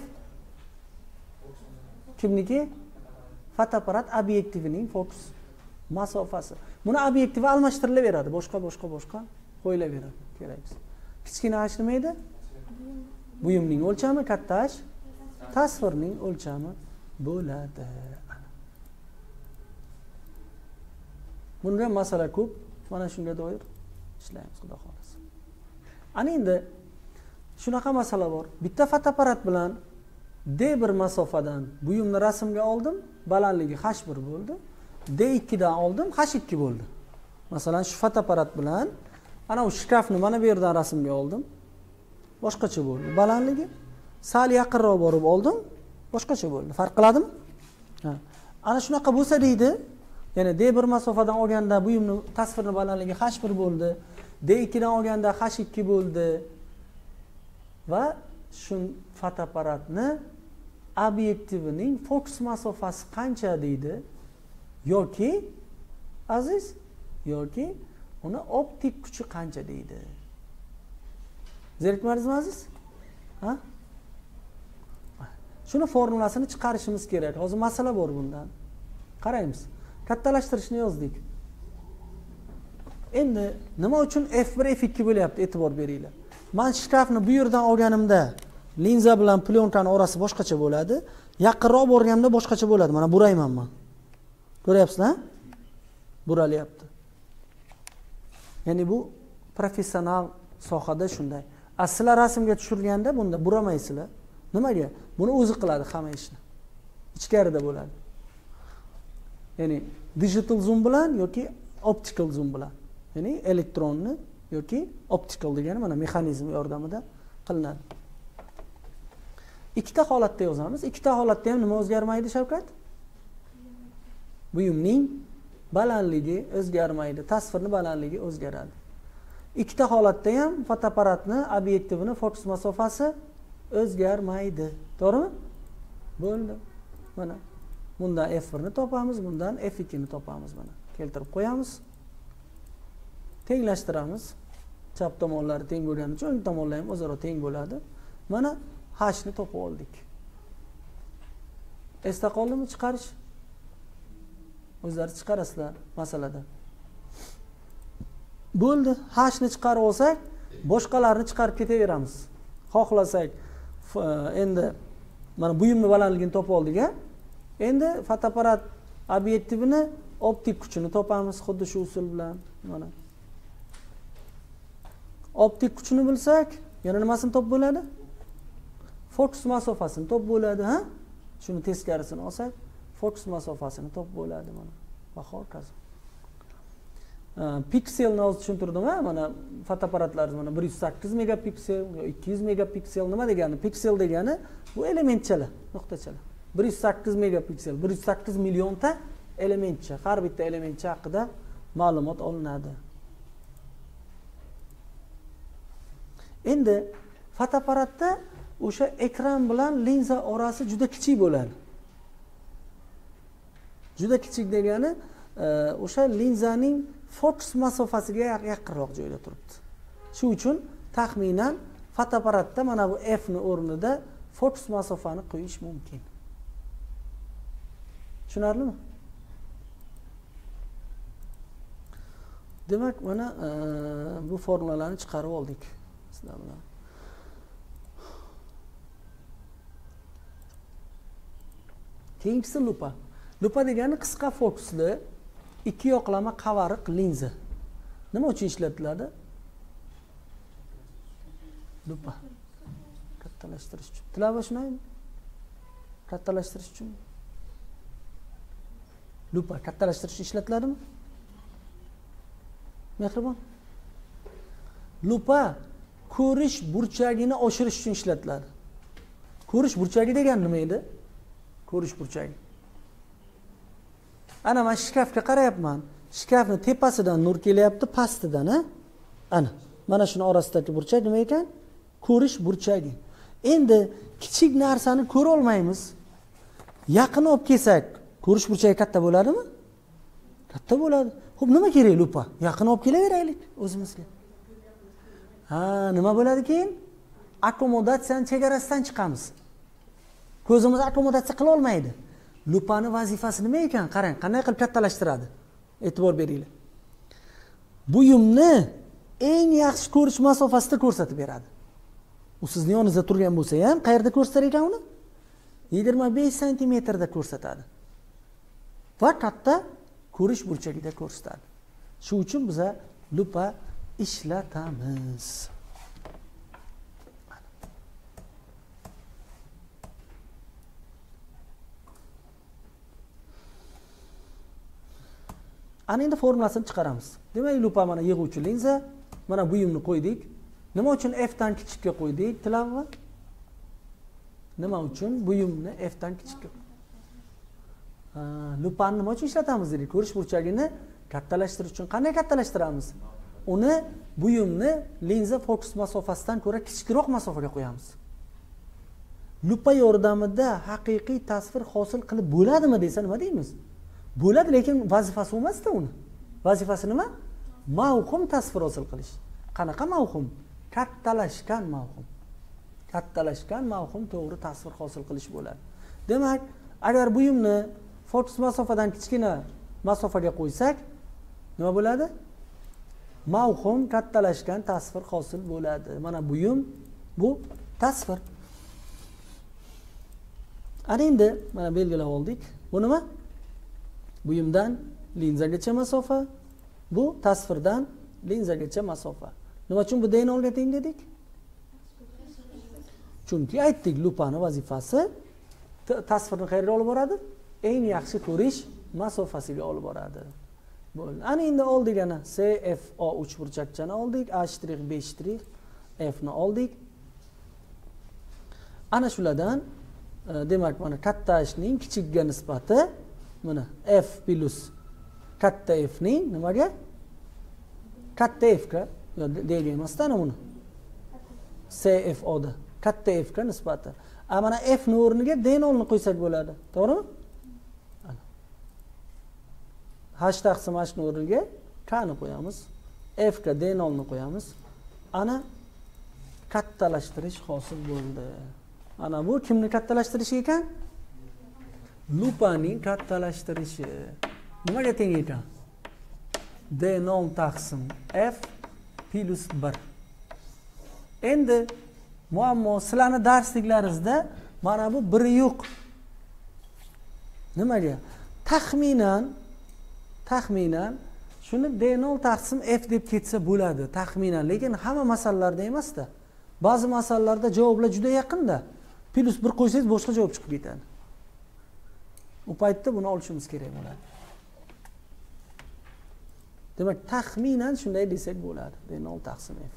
kimniki? Fotoapparat obyektivining fokus masofasi. Buni obyektivi almashtirilaveradi, boshqa qo'yilaveradi, keraksiz. Kichkina h nima edi? Buyumning o'lchami, katta h tasvirning o'lchami bo'ladi. Bunga masala ko'p, mana shunga doir ishlaymiz, xudo xolasa. Ana endi shunaqa masala bor. Bitta fotoapparat bilan D1 masofadan buyumni rasmga oldim, balandligi H1 bo'ldi. D2 dan oldim, H2 bo'ldi. Masalan, shu fotoapparat bilan ana shu shkafni mana bu yerdan rasmga oldim. Boshqacha bo'ldi. Balandligi sal yaqinroq borib oldim, boshqacha bo'ldi. Farq qiladimi? Ha. Ana shunaqa bo'lsa deydi, ya'ni D1 masofadan olganda buyumni tasvirni balandligi H1 bo'ldi, D2 dan olganda H2 bo'ldi va shu fotoapparatni obyektivining fokus masofasi qancha deydi yoki aziz yoki uni optik kuchi qancha deydi. Zerikmadingizmi aziz? Ha? Shuni formulasini chiqarishimiz kerak. Hozir masala bor bundan. Qaraymiz. Kattalashtirishni yozdik. Endi nima uchun F1 F2 bo'lyapti? E'tibor beringlar. Men shkafni bu yerdan olganimda linza bilan plyonkani orasi boshqacha bo'ladi. Yaqinroq borganimda boshqacha bo'ladi. Mana burayman men. Ko'ryapsizlar? Buralyapti. Ya'ni bu professional sohada shunday. Sizlar rasmga tushirganda bunda buramaysizlar. Nimaga? Buni o'zi qiladi hamma ishni. Ichkarida bo'ladi. Ya'ni digital zoom bilan yoki optical zoom bilan. Ya'ni elektronni yoki optical degani mana mexanizm yordamida qilinadi. Ikkita holatda yozamiz. Ikkita holatda ham nima o'zgarmaydi, Shavkat? Buyumning balandligi o'zgarmaydi, tasvirni balandligi o'zgaradi. Ikkita holatda ham fotoapparatni obyektivini fokus masofasi o'zgarmaydi. To'g'rimi? Bo'ldi. Mana bundan F1 ni topamiz, bundan F2 ni topamiz mana. Keltirib qo'yamiz. Tenglashtiramiz. Chap tomonlari teng bo'lgani uchun o'ng tomonlar ham o'zaro teng bo'ladi. Mana H ni topib oldik. Esda qoldimi chiqarish? O'zlari chiqarasizlar masalada. Bo'ldi. H ni chiqarib olsak, boshqalarni chiqarib ketaveramiz. Xohlasak, endi mana buyumni balandligini topib oldik-a. Endi fotoapparat obyektivini optik kuchini topamiz xuddi shu usul bilan. Mana. Optik kuchini bilsak, yana nimasini topib bo'ladi? Fokus masofasini topib bo'ladi, ha? Shuni teskarisini olsak, fokus masofasini topib bo'ladi mana. Va hokazo. Pikselni hozir tushuntirdim, ha? Mana fotoapparatlarimiz mana 108 megapiksel, 200 megapiksel nima degani? Piksel degani bu elementchalar, nuqtachalar. 108 megapiksel, 108 millionta elementcha. Har bitta elementcha haqida ma'lumot olinadi. Endi fotoapparatda o'sha ekran bilan linza orasi juda kichik bo'ladi. Juda kichik degani o'sha linzaning fokus masofasiga yaqinroq joyda turibdi. Shu uchun taxminan fotoapparatda mana bu F ni o'rnida fokus masofani qo'yish mumkin. Tushunarlimi? Demak, mana bu formulalarni chiqarib oldik. Sizlar bilan. Keyingisi lupa. Lupa degani qisqa fokusli ikki yoqlama qavariq linza. Nima uchun ishlatiladi? Lupa. Kattalashtirish uchun. Tilava shunaymi? Kattalashtirish uchun. Lupa kattalashtirish ishlatiladimi? Mehribon. Lupa ko'rish burchagini oshirish uchun ishlatiladi. Ko'rish burchagi degani nima edi? Ko'rish burchagi. Ana men shkafga qarayapman. Shkafning tepasidan nur kelyapti, pastidan, ha? Ana. Mana shuni orasidagi burchak nima ekan? Ko'rish burchagi. Endi kichik narsani ko'ra olmaymiz. Yaqin olib kelsak, ko'rish burchagi katta bo'ladimi? Katta bo'ladi. Xo'p, nima kerak lupa? Yaqin olib kelaveraylik o'zimizga. Ha, nima bo'ladi keyin? Akkomodatsiyaning chegarasidan chiqamiz. Ko'zimiz akkomodatsiya qila olmaydi. Lupani vazifasi nima ekan? Qarang, qanday qilib kattalashtiradi. E'tibor beringlar. Buyumni eng yaxshi ko'rish masofasida ko'rsatib beradi. U sizning yoningizda turgan bo'lsa ham, qayerda ko'rsatar ekan uni? 25 sm da ko'rsatadi. Va katta ko'rish burchagida ko'rsatadi. Shu uchun biz lupa ishlatamiz. Ana endi formulasini chiqaramiz. Demak, lupa mana yig'uvchi linza, mana buyumni qo'ydik. Nima uchun f dan kichikka qo'ydik? Tilavva. Nima uchun buyumni f dan kichikka? Lupani nima uchun ishlatamiz dedik? Ko'rish burchagini kattalashtirish uchun. Qanday kattalashtiramiz? Uni buyumni linza fokus masofasidan ko'ra kichikroq masofaga qo'yamiz. Lupa yordamida haqiqiy tasvir hosil qilib bo'ladimi desa nima deymiz? Bo'ladi, lekin vazifasi emas-da uni. Vazifasi nima? Mavhum tasvir hosil qilish. Qanaqa mavhum? Kattalashgan mavhum. Kattalashgan mavhum to'g'ri tasvir hosil qilish bo'ladi. Demak, agar buyumni fokus masofadan kichkina masofaga qo'ysak, nima bo'ladi? Mavhum kattalashgan tasvir hosil bo'ladi. Mana buyum bu tasvir. Ana endi mana belgilab oldik. Bu nima? Buyumdan linzagacha masofa, bu tasvirdan linzagacha masofa. Nima uchun bu D0 ga teng dedik? Chunki aytdik, lupani vazifasi tasvirni qayerga olib boradi? Eng yaxshi ko'rish masofasiga olib boradi. Bo'ldi. Ana endi oldik, ana CFO uchburchakchani oldik, A', B' F ni oldik. Ana shulardan demak mana katta Hning kichikga nisbati mana F plus katta F ning nimaga? Katta F ga, yo deyga emasdan buni. CFO da katta F ga nisbati. Mana F ni o'rniga D0 ni qo'ysak bo'ladi. To'g'rimi? H taqsim H ni o'rniga K ni qo'yamiz. F ga D0 ni qo'yamiz. Ana kattalashtirish hosil bo'ldi. Ana bu kimni kattalashtirishi ekan? Lupaning kattalashtirishi. Nimaga teng ekan? D0 taqsim F plus 1. Endi muammo sizlarni darsliklaringizda mana bu biri yo'q. Nimaga? Taxminan shuni D0 taqsim F deb ketsa bo'ladi, taxminan, lekin hamma masalalarda emas-da. Ba'zi masalalarda javoblar juda yaqinda. Plus 1 qo'ysangiz boshqa javob chiqib ketadi. U paytda buni olishimiz kerak bo'ladi. Demak, taxminan shunday desak bo'ladi. D0 taqsim F.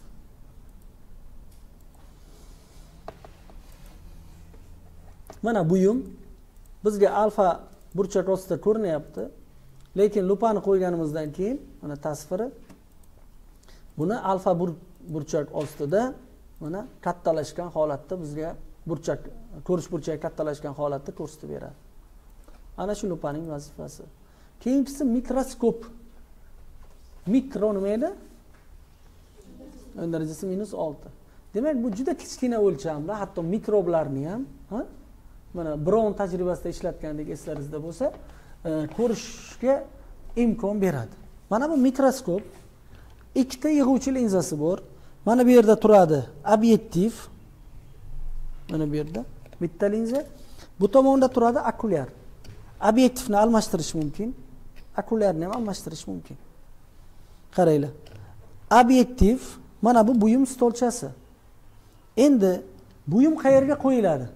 Mana buyum bizga alfa burchak ostida ko'rinyapti. Lekin lupani qo'yganimizdan keyin mana tasviri buni alfa burchak ostida mana kattalashgan holatda bizga burchak, ko'rish burchagi kattalashgan holatda ko'rsatib beradi. Ana shu lupaning vazifasi. Keyinchisi mikroskop. Mikro nima edi? Darajasi -6. Demak, bu juda kichkina o'lchamda, hatto mikroblarni ham, mana Brown tajribasida ishlatgandek eslaringizda bo'lsa, ko'rishga imkon beradi. Mana bu mikroskop. Ikkita yig'uvchi linzasi bor. Mana bu yerda turadi obyektiv. Mana bu yerda bitta linza. Bu tomonda turadi okulyar. Obyektivni almashtirish mumkin. Okulyarni ham almashtirish mumkin. Qaranglar. Obyektiv mana bu buyum stolchasi. Endi buyum qayerga qo'yiladi?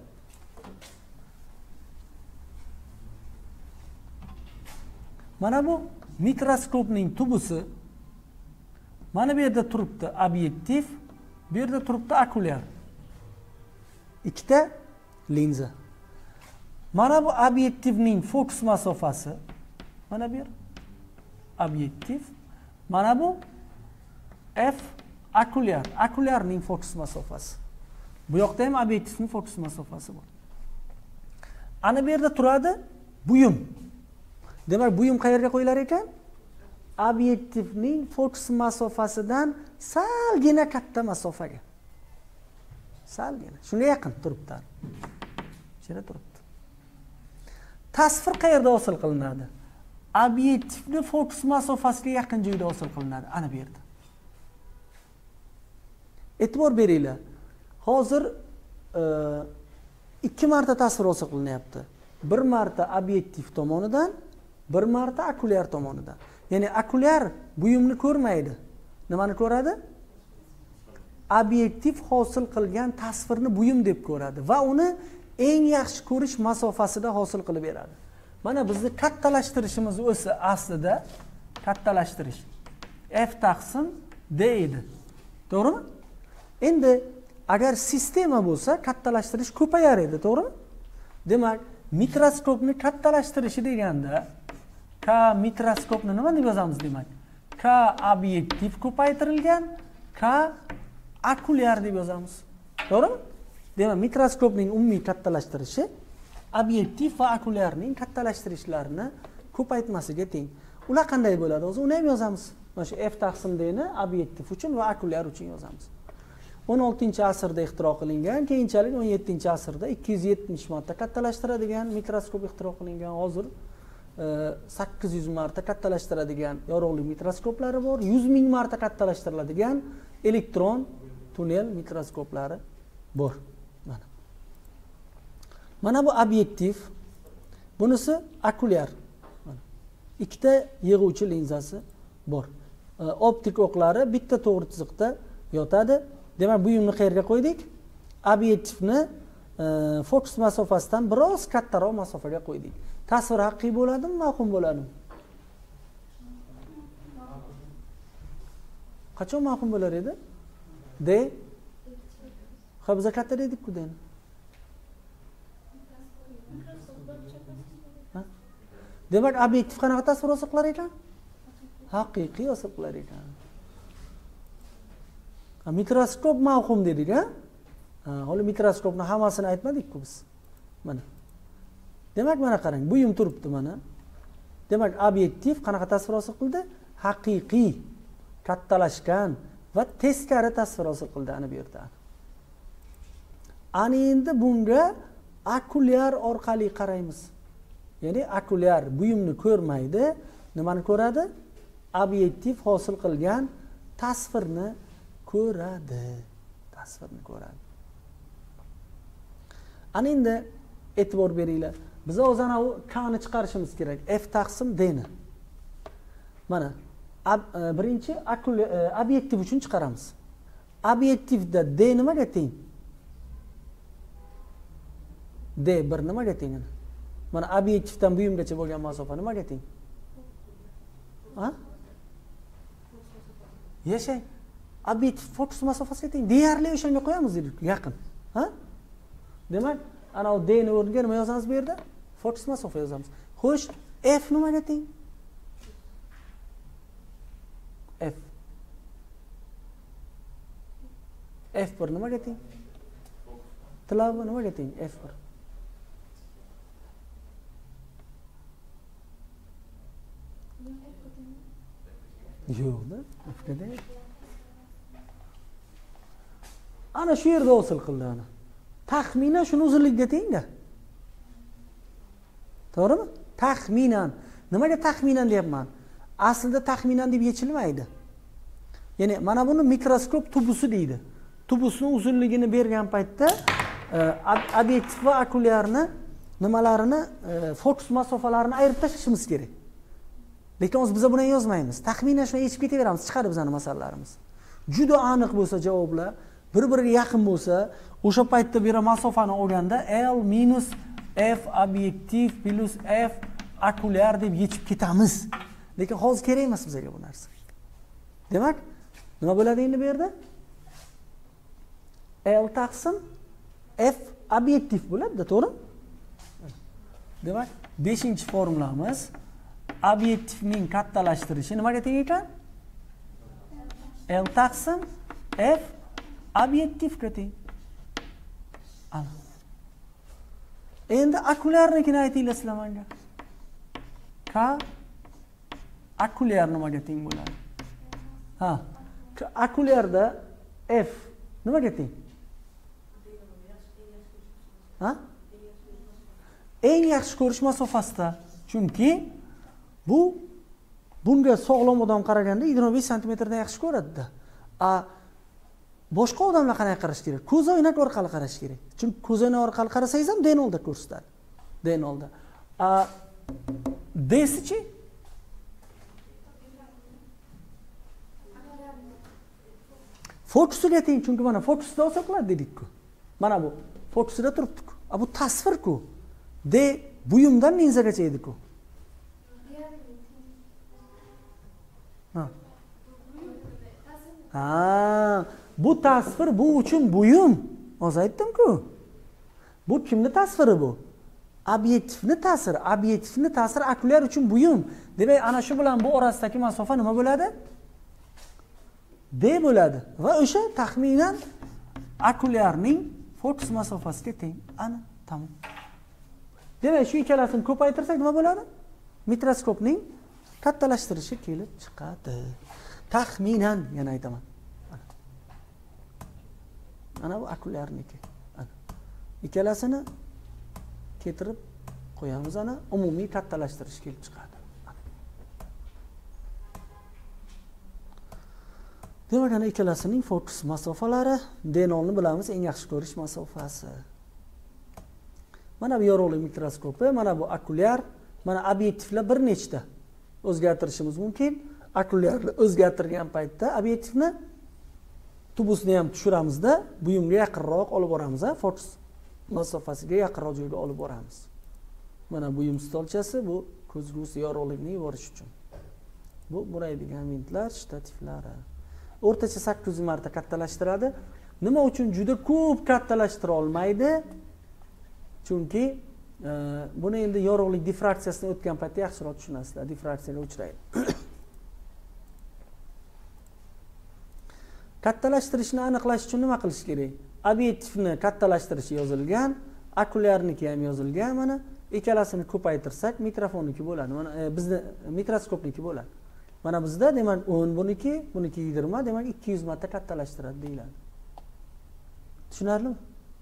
Mana bu mikroskopning tubusi. Mana bu yerda turibdi obyektiv, bu yerda turibdi okulyar. Ikkita linza. Mana bu obyektivning fokus masofasi. Mana bu yer obyektiv. Mana bu F okulyar. Okulyarning fokus masofasi. Bu yoqda ham obyektivning fokus masofasi bor. Ana bu yerda turadi buyum. Demak, buyum qayerga qo'yilar ekan? Obyektivning fokus masofasidan salgina katta masofaga. Salgina. Shunga yaqin turibdi. Shunga turibdi. Tasvir qayerda hosil qilinadi? Obyektivning fokus masofasiga yaqin joyda hosil qilinadi. Ana bu yerda. E'tibor beringlar. Hozir 2 marta tasvir hosil qilinyapti. 1 marta obyektiv tomonidan, 1 marta okulyar tomonidan. Ya'ni okulyar buyumni ko'rmaydi. Nimani ko'radi? Obyektiv hosil qilgan tasvirni buyum deb ko'radi va uni eng yaxshi ko'rish masofasida hosil qilib beradi. Mana bizni kattalashtirishimiz o'zi aslida kattalashtirish. F taqsim D edi. To'g'rimi? Endi agar sistema bo'lsa, kattalashtirish ko'payar edi, to'g'rimi? Demak, mikroskopni kattalashtirilishi deganda K mikroskopni nima deb yozamiz demak? K obyektiv ko'paytirilgan, K okulyar deb yozamiz. To'g'rimi? Demak, mikroskopning umumiy kattalashtirishi obyektiv va okulyarning kattalashtirishlarini ko'paytmasiga teng. Ular qanday bo'ladi? O'zi uni ham yozamiz. Mana shu F taqsim D ni obyektiv uchun va okulyar uchun yozamiz. 16-asrda ixtiro qilingan, keyinchalik 17-asrda 270 marta kattalashtiradigan mikroskop ixtiro qilingan. Hozir 800 marta kattalashtiradigan yorug'lik mikroskoplari bor, 100 ming marta kattalashtiriladigan elektron tunnel mikroskoplari bor. Mana bu obyektiv, bunisi okulyar. Ikkita yig'uvchi linzasi bor. Optik o'qlari bitta to'g'ri chiziqda yotadi. Demak, buyumni qayerga qo'ydik? Obyektivni fokus masofasidan biroz kattaroq masofaga qo'ydik. Tasvir haqiqiy bo'ladimi, mavhum bo'ladimi? Qachon mavhum bo'lar edi? D. Ha, biz katta dedik-ku deni. Demak, obyektiv qanaqa tasvir hosil qilar ekan? Haqiqiy hosil qilar ekan. Mikroskop mavhum dedik, ha? Hali mikroskopni hammasini aytmadik-ku biz. Mana. Demak, mana qarang, buyum turibdi mana. Demak, obyektiv qanaqa tasvir hosil qildi? Haqiqiy, kattalashgan va teskari tasvir hosil qildi ana bu yerda. Ana endi bunga okulyar orqali qaraymiz. Ya'ni okulyar buyumni ko'rmaydi, nimani ko'radi? Obyektiv hosil qilgan tasvirni ko'radi. Tasvirni ko'radi. Ana endi e'tibor beringlar. Biz o'zi ana K ni chiqarishimiz kerak. F taqsim D ni. Mana birinchi obyektiv uchun chiqaramiz. Obyektivda D nimaga teng? D 1 nimaga teng? Mana obyektivdan buyumgacha bo'lgan masofa nimaga teng? Ha? Yashang. Obyektiv fokus masofasiga teng. Deyarli o'shanga qo'yamiz dedik, yaqin. Ha? Demak, ana o D ni o'rniga nima yozamiz bu yerda? Fokus masofa yozamiz. Xo'sh, F nimaga teng? F. F1 nimaga teng? Tilava nimaga teng? F1. Yo'q-da, F-da. Ana shu yerda hosil qildi ana. Taxminan shuni uzunligiga teng-da. To'g'rimi? Taxminan. Nimaga taxminan deyapman? Aslida taxminan deb yechilmaydi. Ya'ni mana buni mikroskop tubusi deydi. Tubusni uzunligini bergan paytda obyektiv va okulyarni nimalarini, fokus masofalarini ayirib tashlashimiz kerak. Lekin o'zi biz buni yozmaymiz. Taxminan shuni yechib ketaveramiz, chiqadi bizning masalalarimiz. Juda aniq bo'lsa javoblar, bir-biriga yaqin bo'lsa, o'sha paytda bera masofani olganda L minus F obyektiv plus F okulyar deb yechib ketamiz. Lekin hozir kerak emas bizga bu narsa. Demak, nima bo'ladi endi bu yerda? L taqsim F obyektiv bo'ladi, to'g'rimi? Demak, 5-formulamiz obyektivning kattalashtirishi nimaga teng ekan? L taqsim F obyektivga teng. Endi okulyarnikini aytinglar sizlar menga. K okulyar nimaga teng bo'ladi? Ha, okulyarda F nimaga teng? Ha? Eng yaxshi ko'rish masofasida. Chunki bunga sog'lom odam qaraganda 25 cm dan yaxshi ko'radi-da. Boshqa odamlar qanday qarash kerak? Ko'zoynak orqali qarash kerak. Chunki ko'zoynak orqali qarasangiz ham D0 da ko'rsatadi. D0 da. D-chi? Fokusiga teng, chunki mana fokusda hosil qiladi dedik-ku. Mana bu fokusida turibdi-ku. Bu tasvir-ku. D buyumdan linzagacha edi-ku. Ha, bu tasvir bu uchun buyum. Hozir aytdim-ku. Bu kimni tasviri bu? Obyektivni ta'siri okulyar uchun buyum. Demak, ana shu bilan bu orasidagi masofa nima bo'ladi? D bo'ladi. Va o'sha taxminan okulyarning fokus masofasiga teng. Ana, tamom. Demak, shu ikkalasini ko'paytirsak nima bo'ladi? Mikroskopning kattalashtirilishi kelib chiqadi. Taxminan, yana aytaman. Ana bu okulyarniki. Ikkalasini keltirib qo'yamiz, ana umumiy kattalashtirish kelib chiqadi. Demak, ana ikkalasining fokus masofalari, D0 ni bilamiz, eng yaxshi ko'rish masofasi. Mana bu yorug'lik mikroskopi, mana bu okulyar, mana obyektivlar bir nechta o'zgartirishimiz mumkin. Okulyarni o'zgartirgan paytda obyektivni tubusni ham tushiramizda, buyumga yaqinroq olib boramiz, fokus masofasiga yaqinroq joyga olib boramiz. Mana buyum stolchasi, bu ko'zgusi yorug'likni yuborish uchun. Bu buraydigan vintlar, shtativlari. O'rtacha 800 marta kattalashtiradi. Nima uchun juda ko'p kattalashtira olmaydi? Chunki buni endi yorug'lik difraksiyasidan o'tgan paytda yaxshiroq tushunasizlar, difraksiyaga uchraydi. Kattalashtirishni aniqlash uchun nima qilish kerak? Obyektivni kattalashtirishi yozilgan, okulyarniki ham yozilgan. Mana ikkalasini ko'paytirsak mikrofonniki bo'ladi. Mana bizda mikroskopniki bo'ladi. Mana bizda demak 10 buniki 20, demak 200 marta kattalashtiradi deyiladi. Tushunarlimi?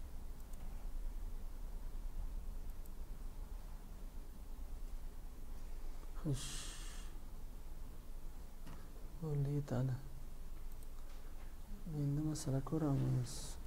Xo'sh. Bo'ldi, yetadi. Endi masala ko'ramiz.